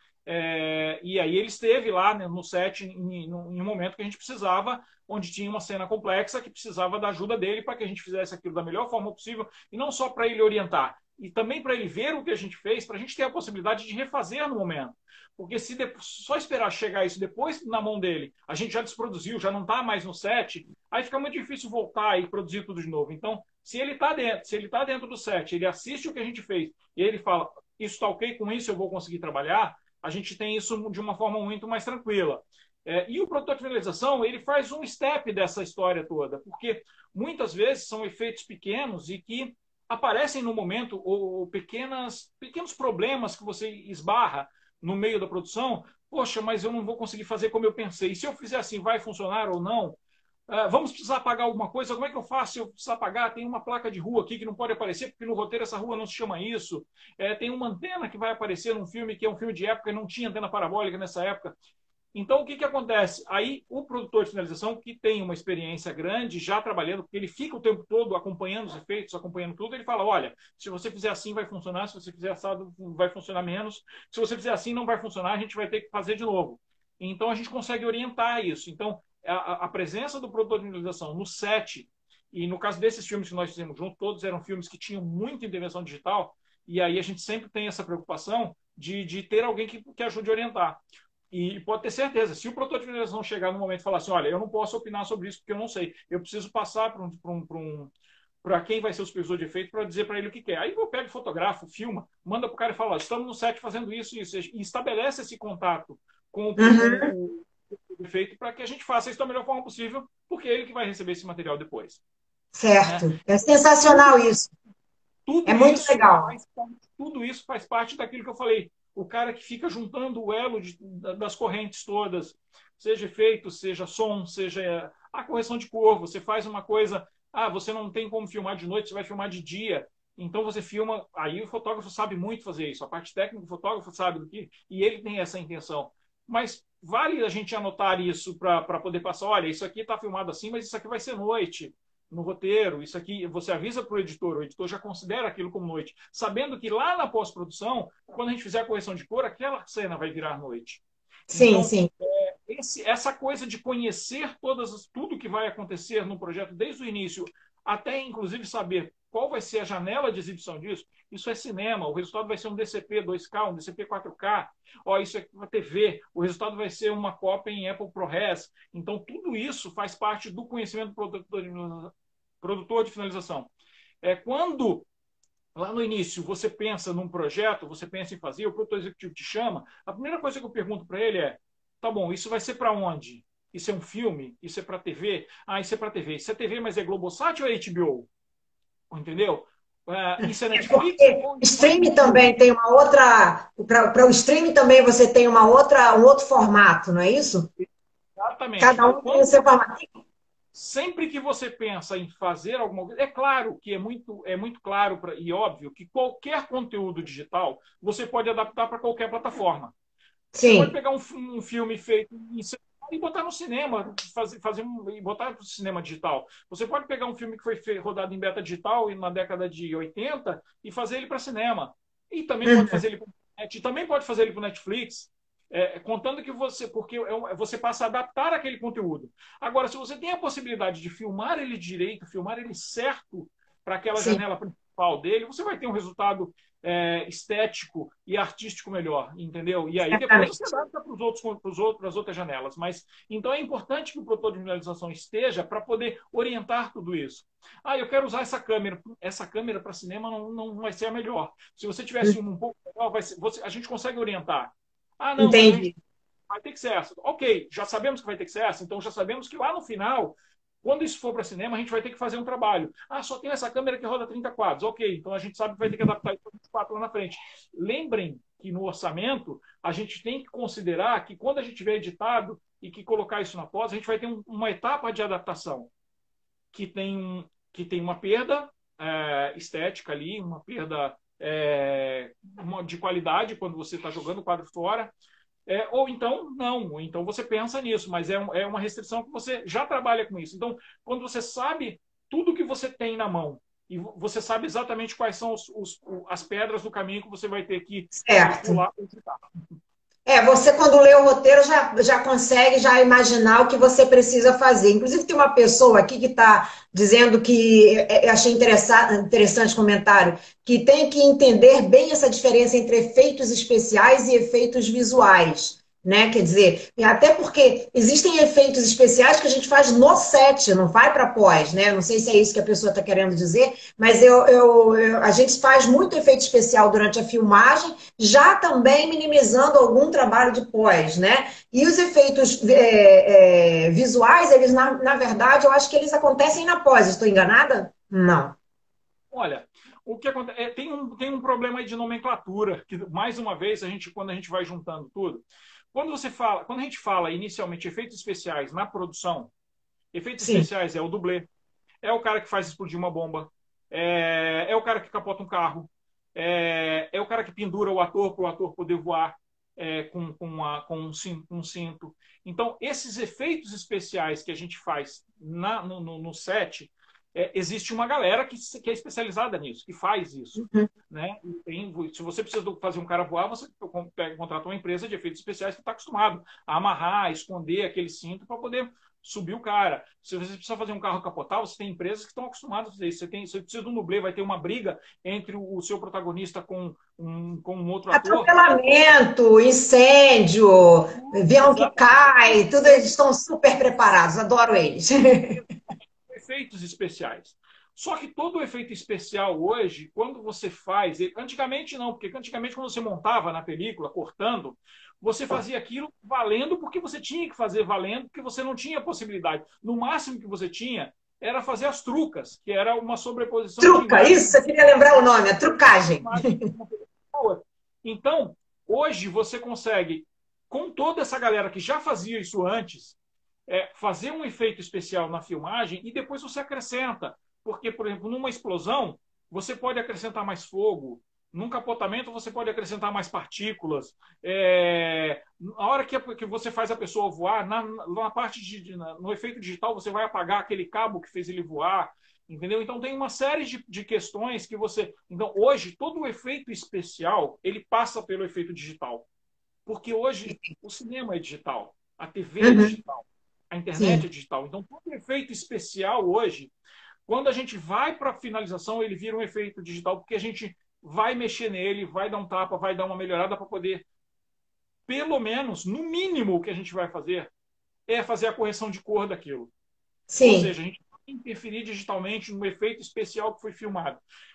É, e aí ele esteve lá, né, no set em, em um momento que a gente precisava, onde tinha uma cena complexa que precisava da ajuda dele para que a gente fizesse aquilo da melhor forma possível, e não só para ele orientar, e também para ele ver o que a gente fez, para a gente ter a possibilidade de refazer no momento. Porque se depois, só esperar chegar isso depois na mão dele, a gente já desproduziu, já não está mais no set, aí fica muito difícil voltar e produzir tudo de novo. Então, se ele está dentro, se ele está dentro do set, ele assiste o que a gente fez e ele fala, isso está ok, com isso eu vou conseguir trabalhar, a gente tem isso de uma forma muito mais tranquila. É, e o produtor de finalização, ele faz um step dessa história toda, porque muitas vezes são efeitos pequenos e que aparecem no momento, ou, ou pequenas, pequenos problemas que você esbarra no meio da produção. Poxa, mas eu não vou conseguir fazer como eu pensei. E se eu fizer assim, vai funcionar ou não? Uh, vamos precisar pagar alguma coisa? Como é que eu faço se eu precisar pagar? Tem uma placa de rua aqui que não pode aparecer, porque no roteiro essa rua não se chama isso. É, tem uma antena que vai aparecer num filme que é um filme de época e não tinha antena parabólica nessa época. Então, o que, que acontece? Aí, o produtor de finalização, que tem uma experiência grande, já trabalhando, porque ele fica o tempo todo acompanhando os efeitos, acompanhando tudo, ele fala, olha, se você fizer assim, vai funcionar, se você fizer assado, vai funcionar menos, se você fizer assim, não vai funcionar, a gente vai ter que fazer de novo. Então, a gente consegue orientar isso. Então, a, a presença do produtor de finalização no set, e no caso desses filmes que nós fizemos juntos, todos eram filmes que tinham muita intervenção digital, e aí a gente sempre tem essa preocupação de, de ter alguém que, que ajude a orientar. E pode ter certeza, se o produtor de finalização chegar no momento e falar assim, olha, eu não posso opinar sobre isso porque eu não sei, eu preciso passar para um, um, um, para quem vai ser o supervisor de efeito para dizer para ele o que quer. Aí eu pego, fotografo, filma, manda para o cara e fala, estamos no set fazendo isso e isso, e estabelece esse contato com o, uhum. o efeito para que a gente faça isso da melhor forma possível, porque é ele que vai receber esse material depois. Certo. Né? É sensacional isso. Tudo é muito isso legal. Faz, tudo isso faz parte daquilo que eu falei. O cara que fica juntando o elo de, das correntes todas, seja efeito, seja som, seja a correção de cor. Você faz uma coisa, ah, você não tem como filmar de noite, você vai filmar de dia. Então você filma, aí o fotógrafo sabe muito fazer isso. A parte técnica do fotógrafo sabe do que, e ele tem essa intenção. Mas vale a gente anotar isso para poder passar, olha, isso aqui está filmado assim, mas isso aqui vai ser noite. No roteiro, isso aqui, você avisa para o editor, o editor já considera aquilo como noite, sabendo que lá na pós-produção, quando a gente fizer a correção de cor, aquela cena vai virar noite. Sim, então, sim. É, esse, essa coisa de conhecer todas, tudo que vai acontecer no projeto desde o início, até inclusive saber qual vai ser a janela de exibição disso, isso é cinema, o resultado vai ser um D C P dois K, um D C P quatro K, ó, isso é uma T V, o resultado vai ser uma cópia em Apple ProRes. Então, tudo isso faz parte do conhecimento do produtor de, produtor de finalização. É, quando, lá no início, você pensa num projeto, você pensa em fazer, o produtor executivo te chama, a primeira coisa que eu pergunto para ele é, tá bom, isso vai ser para onde? Isso é um filme? Isso é para T V? Ah, isso é para T V. Isso é T V, mas é Globosat ou é H B O? Entendeu? Uh, isso é Netflix? É o streaming também tem uma outra... Para o streaming também você tem uma outra, um outro formato, não é isso? Exatamente. Cada um tem o seu formato. Sempre que você pensa em fazer alguma coisa, é claro que é muito, é muito claro pra, e óbvio que qualquer conteúdo digital você pode adaptar para qualquer plataforma. Sim. Você pode pegar um, um filme feito em e botar no cinema, fazer, fazer um, e botar no cinema digital. Você pode pegar um filme que foi rodado em beta digital na década de oitenta e fazer ele para cinema. E também uhum. pode fazer ele para e também pode fazer ele para Netflix. É, contando que você, porque você passa a adaptar aquele conteúdo. Agora, se você tem a possibilidade de filmar ele direito, filmar ele certo para aquela Sim. janela principal dele, você vai ter um resultado é, estético e artístico melhor, entendeu? E aí depois você adapta para os outros, para os outros, para as outras janelas. Mas então é importante que o produtor de finalização esteja para poder orientar tudo isso. Ah, eu quero usar essa câmera. Essa câmera para cinema não, não vai ser a melhor. Se você tivesse um, um pouco melhor, vai ser, você, a gente consegue orientar. Ah, não, Entendi. Vai ter que ser essa. Ok, já sabemos que vai ter que ser essa, então já sabemos que lá no final, quando isso for para cinema, a gente vai ter que fazer um trabalho. Ah, só tem essa câmera que roda trinta quadros. Ok, então a gente sabe que vai ter que adaptar isso para vinte e quatro lá na frente. Lembrem que no orçamento, a gente tem que considerar que quando a gente tiver editado e que colocar isso na pós, a gente vai ter um, uma etapa de adaptação que tem, que tem uma perda é, estética ali, uma perda... É, de qualidade quando você está jogando o quadro fora, É, ou então, não. Ou então você pensa nisso, mas é, um, é uma restrição que você já trabalha com isso. Então, quando você sabe tudo que você tem na mão e você sabe exatamente quais são os, os, as pedras do caminho que você vai ter que, que Certo. pular para evitar. É, você quando lê o roteiro já, já consegue já imaginar o que você precisa fazer. Inclusive tem uma pessoa aqui que está dizendo que, é, eu achei interessa- interessante o comentário, que tem que entender bem essa diferença entre efeitos especiais e efeitos visuais, né? Quer dizer, e até porque existem efeitos especiais que a gente faz no set, não vai para pós, né? Não sei se é isso que a pessoa está querendo dizer, mas eu, eu, eu- a gente faz muito efeito especial durante a filmagem, já também minimizando algum trabalho de pós, né? E os efeitos é, é, visuais, eles, na, na verdade, eu acho que eles acontecem na pós. Estou enganada? Não. Olha, o que acontece, é, tem, um, tem um problema aí de nomenclatura, que mais uma vez, a gente, quando a gente vai juntando tudo, quando você fala, quando a gente fala inicialmente efeitos especiais na produção, efeitos Sim. especiais é o dublê, é o cara que faz explodir uma bomba, é, é o cara que capota um carro, é, é o cara que pendura o ator para o ator poder voar é, com, com, uma, com um, cinto, um cinto. Então, esses efeitos especiais que a gente faz na, no, no, no set, é, existe uma galera que, que é especializada nisso, que faz isso. Uhum. Né? Tem, se você precisa fazer um cara voar, você pega, contrata uma empresa de efeitos especiais que está acostumado a amarrar, a esconder aquele cinto para poder subir o cara. Se você precisa fazer um carro capotar, você tem empresas que estão acostumadas a fazer isso. Você, tem, você precisa de um dublê, vai ter uma briga entre o, o seu protagonista com um, com um outro ator. Atropelamento, incêndio, avião que Exatamente. cai, tudo eles estão super preparados, adoro eles. Efeitos especiais. Só que todo o efeito especial hoje, quando você faz, antigamente não, porque antigamente quando você montava na película, cortando, você fazia aquilo valendo porque você tinha que fazer valendo, porque você não tinha possibilidade. No máximo que você tinha era fazer as trucas, que era uma sobreposição de Truca, imagem. isso, eu queria lembrar o nome, a trucagem. Então, hoje você consegue, com toda essa galera que já fazia isso antes, é, fazer um efeito especial na filmagem e depois você acrescenta. Porque, por exemplo, numa explosão, você pode acrescentar mais fogo. Num capotamento, você pode acrescentar mais partículas. É, na hora que, que você faz a pessoa voar, na, na parte de, de, no efeito digital, você vai apagar aquele cabo que fez ele voar. Entendeu? Então tem uma série de, de questões que você. Então, hoje, todo o efeito especial ele passa pelo efeito digital. Porque hoje o cinema é digital, a T V é Uhum. digital, a internet é Sim. digital. Então, todo efeito especial hoje, quando a gente vai para a finalização, ele vira um efeito digital, porque a gente vai mexer nele, vai dar um tapa, vai dar uma melhorada para poder, pelo menos, no mínimo, o que a gente vai fazer é fazer a correção de cor daquilo. Ou Sim. seja, a gente vai interferir digitalmente no efeito especial que foi filmado.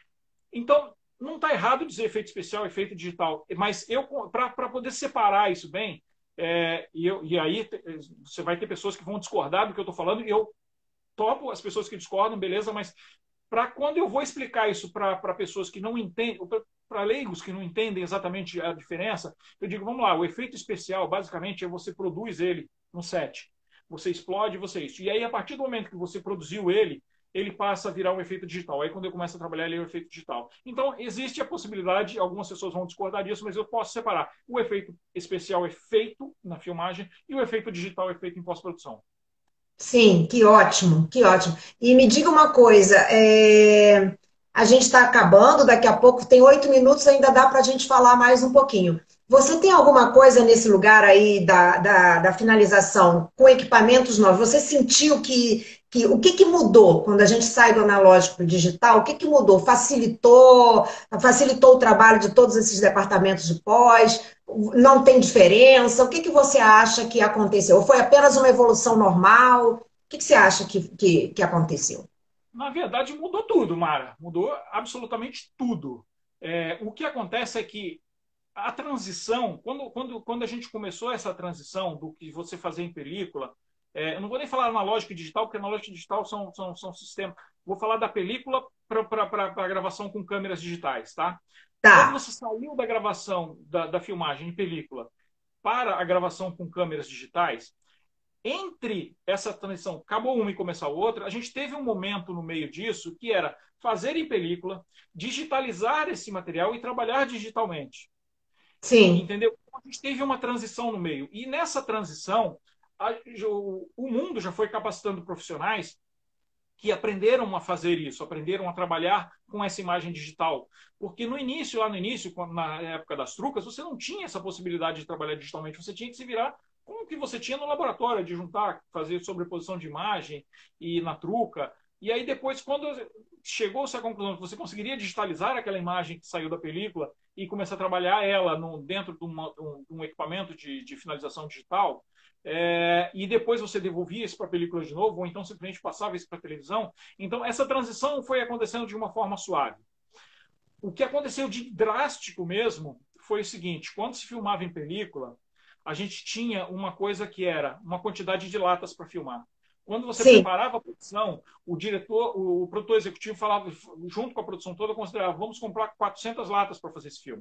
Então, não está errado dizer efeito especial, efeito digital, mas eu, para poder separar isso bem, é, e, eu, e aí você vai ter pessoas que vão discordar do que eu estou falando, e eu topo as pessoas que discordam, beleza, mas para quando eu vou explicar isso para pessoas que não entendem, para leigos que não entendem exatamente a diferença, eu digo, vamos lá, o efeito especial, basicamente, é você produz ele no set. Você explode, você isso. E aí, a partir do momento que você produziu ele, ele passa a virar um efeito digital. Aí, quando eu começo a trabalhar, ele é um efeito digital. Então, existe a possibilidade, algumas pessoas vão discordar disso, mas eu posso separar. O efeito especial é feito na filmagem e o efeito digital é feito em pós-produção. Sim, que ótimo, que ótimo. E me diga uma coisa, é, a gente está acabando, daqui a pouco tem oito minutos, ainda dá para a gente falar mais um pouquinho. Você tem alguma coisa nesse lugar aí da, da, da finalização com equipamentos novos? Você sentiu que, que o que, que mudou quando a gente sai do analógico para o digital? O que, que mudou? Facilitou, facilitou o trabalho de todos esses departamentos de pós? Não tem diferença? O que, que você acha que aconteceu? Ou foi apenas uma evolução normal? O que, que você acha que, que, que aconteceu? Na verdade, mudou tudo, Mara. Mudou absolutamente tudo. É, o que acontece é que a transição, quando, quando, quando a gente começou essa transição do que você fazia em película, é, eu não vou nem falar analógico e digital, porque analógico e digital são, são, são sistemas. Vou falar da película para a gravação com câmeras digitais, tá? Quando Tá, você saiu da gravação, da, da filmagem em película para a gravação com câmeras digitais, entre essa transição, acabou uma e começar outra, a gente teve um momento no meio disso que era fazer em película, digitalizar esse material e trabalhar digitalmente. Sim, entendeu? A gente teve uma transição no meio. E nessa transição, a, o, o mundo já foi capacitando profissionais que aprenderam a fazer isso, aprenderam a trabalhar com essa imagem digital. Porque no início, lá no início, na época das trucas, você não tinha essa possibilidade de trabalhar digitalmente, você tinha que se virar com o que você tinha no laboratório, de juntar, fazer sobreposição de imagem e na truca. E aí depois, quando chegou-se à conclusão que você conseguiria digitalizar aquela imagem que saiu da película e começar a trabalhar ela no, dentro de, uma, um, um equipamento de, de finalização digital, é, e depois você devolvia isso para a película de novo, ou então simplesmente passava isso para a televisão. Então, essa transição foi acontecendo de uma forma suave. O que aconteceu de drástico mesmo foi o seguinte: quando se filmava em película, a gente tinha uma coisa que era uma quantidade de latas para filmar. Quando você sim. preparava a produção, o diretor, o produtor executivo falava, junto com a produção toda, considerava: vamos comprar quatrocentas latas para fazer esse filme.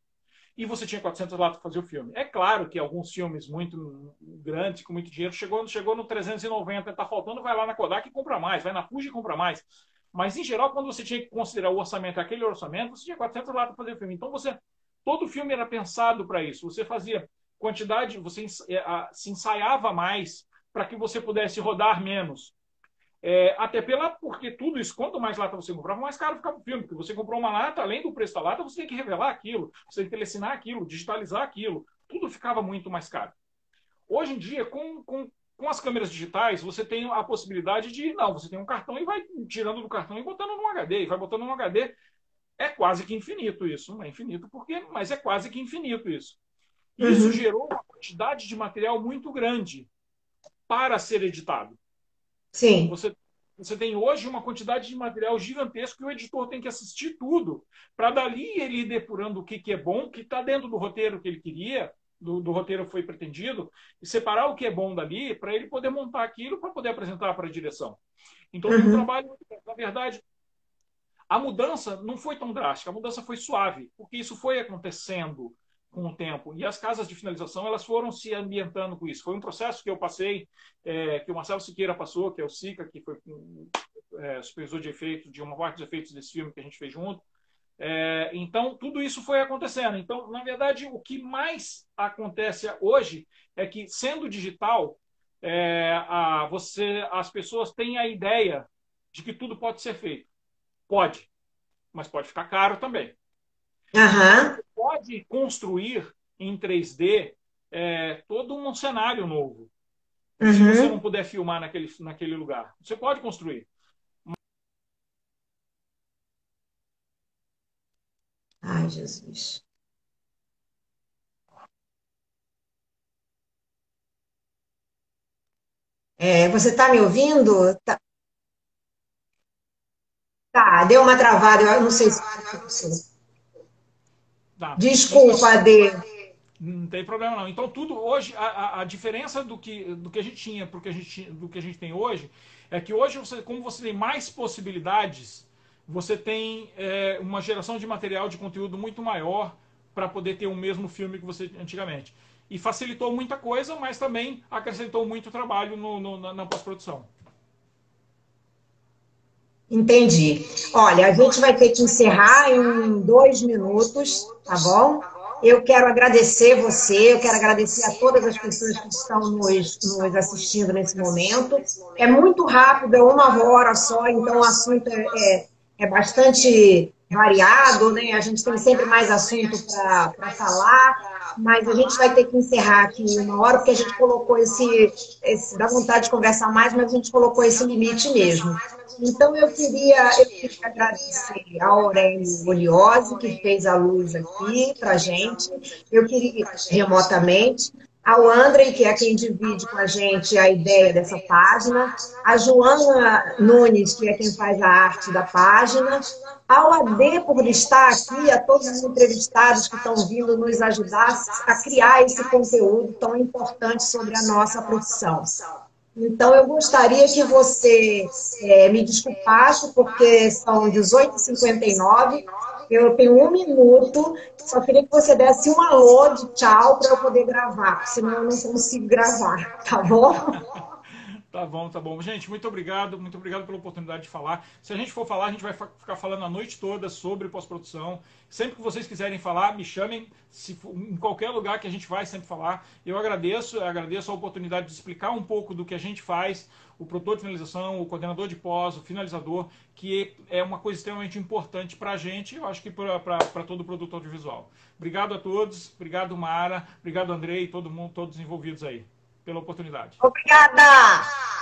E você tinha quatrocentas latas para fazer o filme. É claro que alguns filmes muito grandes, com muito dinheiro, chegou, chegou no trezentos e noventa, está faltando, vai lá na Kodak e compra mais, vai na Fuji e compra mais. Mas, em geral, quando você tinha que considerar o orçamento, aquele orçamento, você tinha quatrocentas latas para fazer o filme. Então, você, todo o filme era pensado para isso. Você fazia quantidade, você se ensaiava mais para que você pudesse rodar menos. É, até pela, porque tudo isso, quanto mais lata você comprava, mais caro ficava o filme. Porque você comprou uma lata, além do preço da lata, você tem que revelar aquilo, você tem que telecinar aquilo, digitalizar aquilo. Tudo ficava muito mais caro. Hoje em dia, com, com, com as câmeras digitais, você tem a possibilidade de, não, você tem um cartão e vai tirando do cartão e botando no H D, e vai botando no H D. É quase que infinito isso. Não é infinito porque, mas é quase que infinito isso. E isso Uhum. gerou uma quantidade de material muito grande para ser editado. Sim. Você, você tem hoje uma quantidade de material gigantesco que o editor tem que assistir tudo, para dali ele ir depurando o que, que é bom, que está dentro do roteiro que ele queria, do, do roteiro que foi pretendido, e separar o que é bom dali, para ele poder montar aquilo, para poder apresentar para a direção. Então tem um Uhum. trabalho, na verdade, a mudança não foi tão drástica, a mudança foi suave, porque isso foi acontecendo com o tempo. E as casas de finalização, elas foram se ambientando com isso. Foi um processo que eu passei, é, que o Marcelo Siqueira passou, que é o Sica, que foi é, supervisor de efeitos, de uma parte dos efeitos desse filme que a gente fez junto. É, então, tudo isso foi acontecendo. Então, na verdade, o que mais acontece hoje é que, sendo digital, é, a, você, as pessoas têm a ideia de que tudo pode ser feito. Pode, mas pode ficar caro também. Aham. Você pode construir em três D é, todo um cenário novo. Se você não Uhum. puder filmar naquele, naquele lugar, você pode construir. Ai, Jesus. É, você está me ouvindo? Tá, tá, deu uma travada, eu não sei se. Tá. Então, Desculpa, Adê. não tem problema não. Então tudo hoje, a, a diferença do que, do que a gente tinha para que a gente, do que a gente tem hoje é que hoje você, como você tem mais possibilidades, você tem é, uma geração de material de conteúdo muito maior para poder ter o mesmo filme que você antigamente. E facilitou muita coisa, mas também acrescentou muito trabalho no, no, na, na pós-produção. Entendi. Olha, a gente vai ter que encerrar em dois minutos, tá bom? Eu quero agradecer você, eu quero agradecer a todas as pessoas que estão nos, nos assistindo nesse momento. É muito rápido, é uma hora só, então o assunto é, é, é bastante variado, né? A gente tem sempre mais assunto para falar, mas a gente vai ter que encerrar aqui em uma hora, porque a gente colocou esse, esse. Dá vontade de conversar mais, mas a gente colocou esse limite mesmo. Então, eu queria, eu queria agradecer a Aurélio Oliosi, que fez a luz aqui para a gente, eu queria, remotamente, ao Andrei, que é quem divide com a gente a ideia dessa página, a Joana Nunes, que é quem faz a arte da página, ao A D por estar aqui, a todos os entrevistados que estão vindo nos ajudar a criar esse conteúdo tão importante sobre a nossa profissão. Então, eu gostaria que você é, me desculpasse, porque são dezoito e cinquenta e nove, eu tenho um minuto, só queria que você desse um alô de tchau para eu poder gravar, senão eu não consigo gravar, tá bom? Tá bom, tá bom. Gente, muito obrigado, muito obrigado pela oportunidade de falar. Se a gente for falar, a gente vai ficar falando a noite toda sobre pós-produção. Sempre que vocês quiserem falar, me chamem, se for, em qualquer lugar que a gente vai sempre falar. Eu agradeço, eu agradeço a oportunidade de explicar um pouco do que a gente faz, o produtor de finalização, o coordenador de pós, o finalizador, que é uma coisa extremamente importante para a gente, eu acho que para todo produtor audiovisual. Obrigado a todos, obrigado Mara, obrigado Andrei e todo mundo, todos envolvidos aí, pela oportunidade. Obrigada!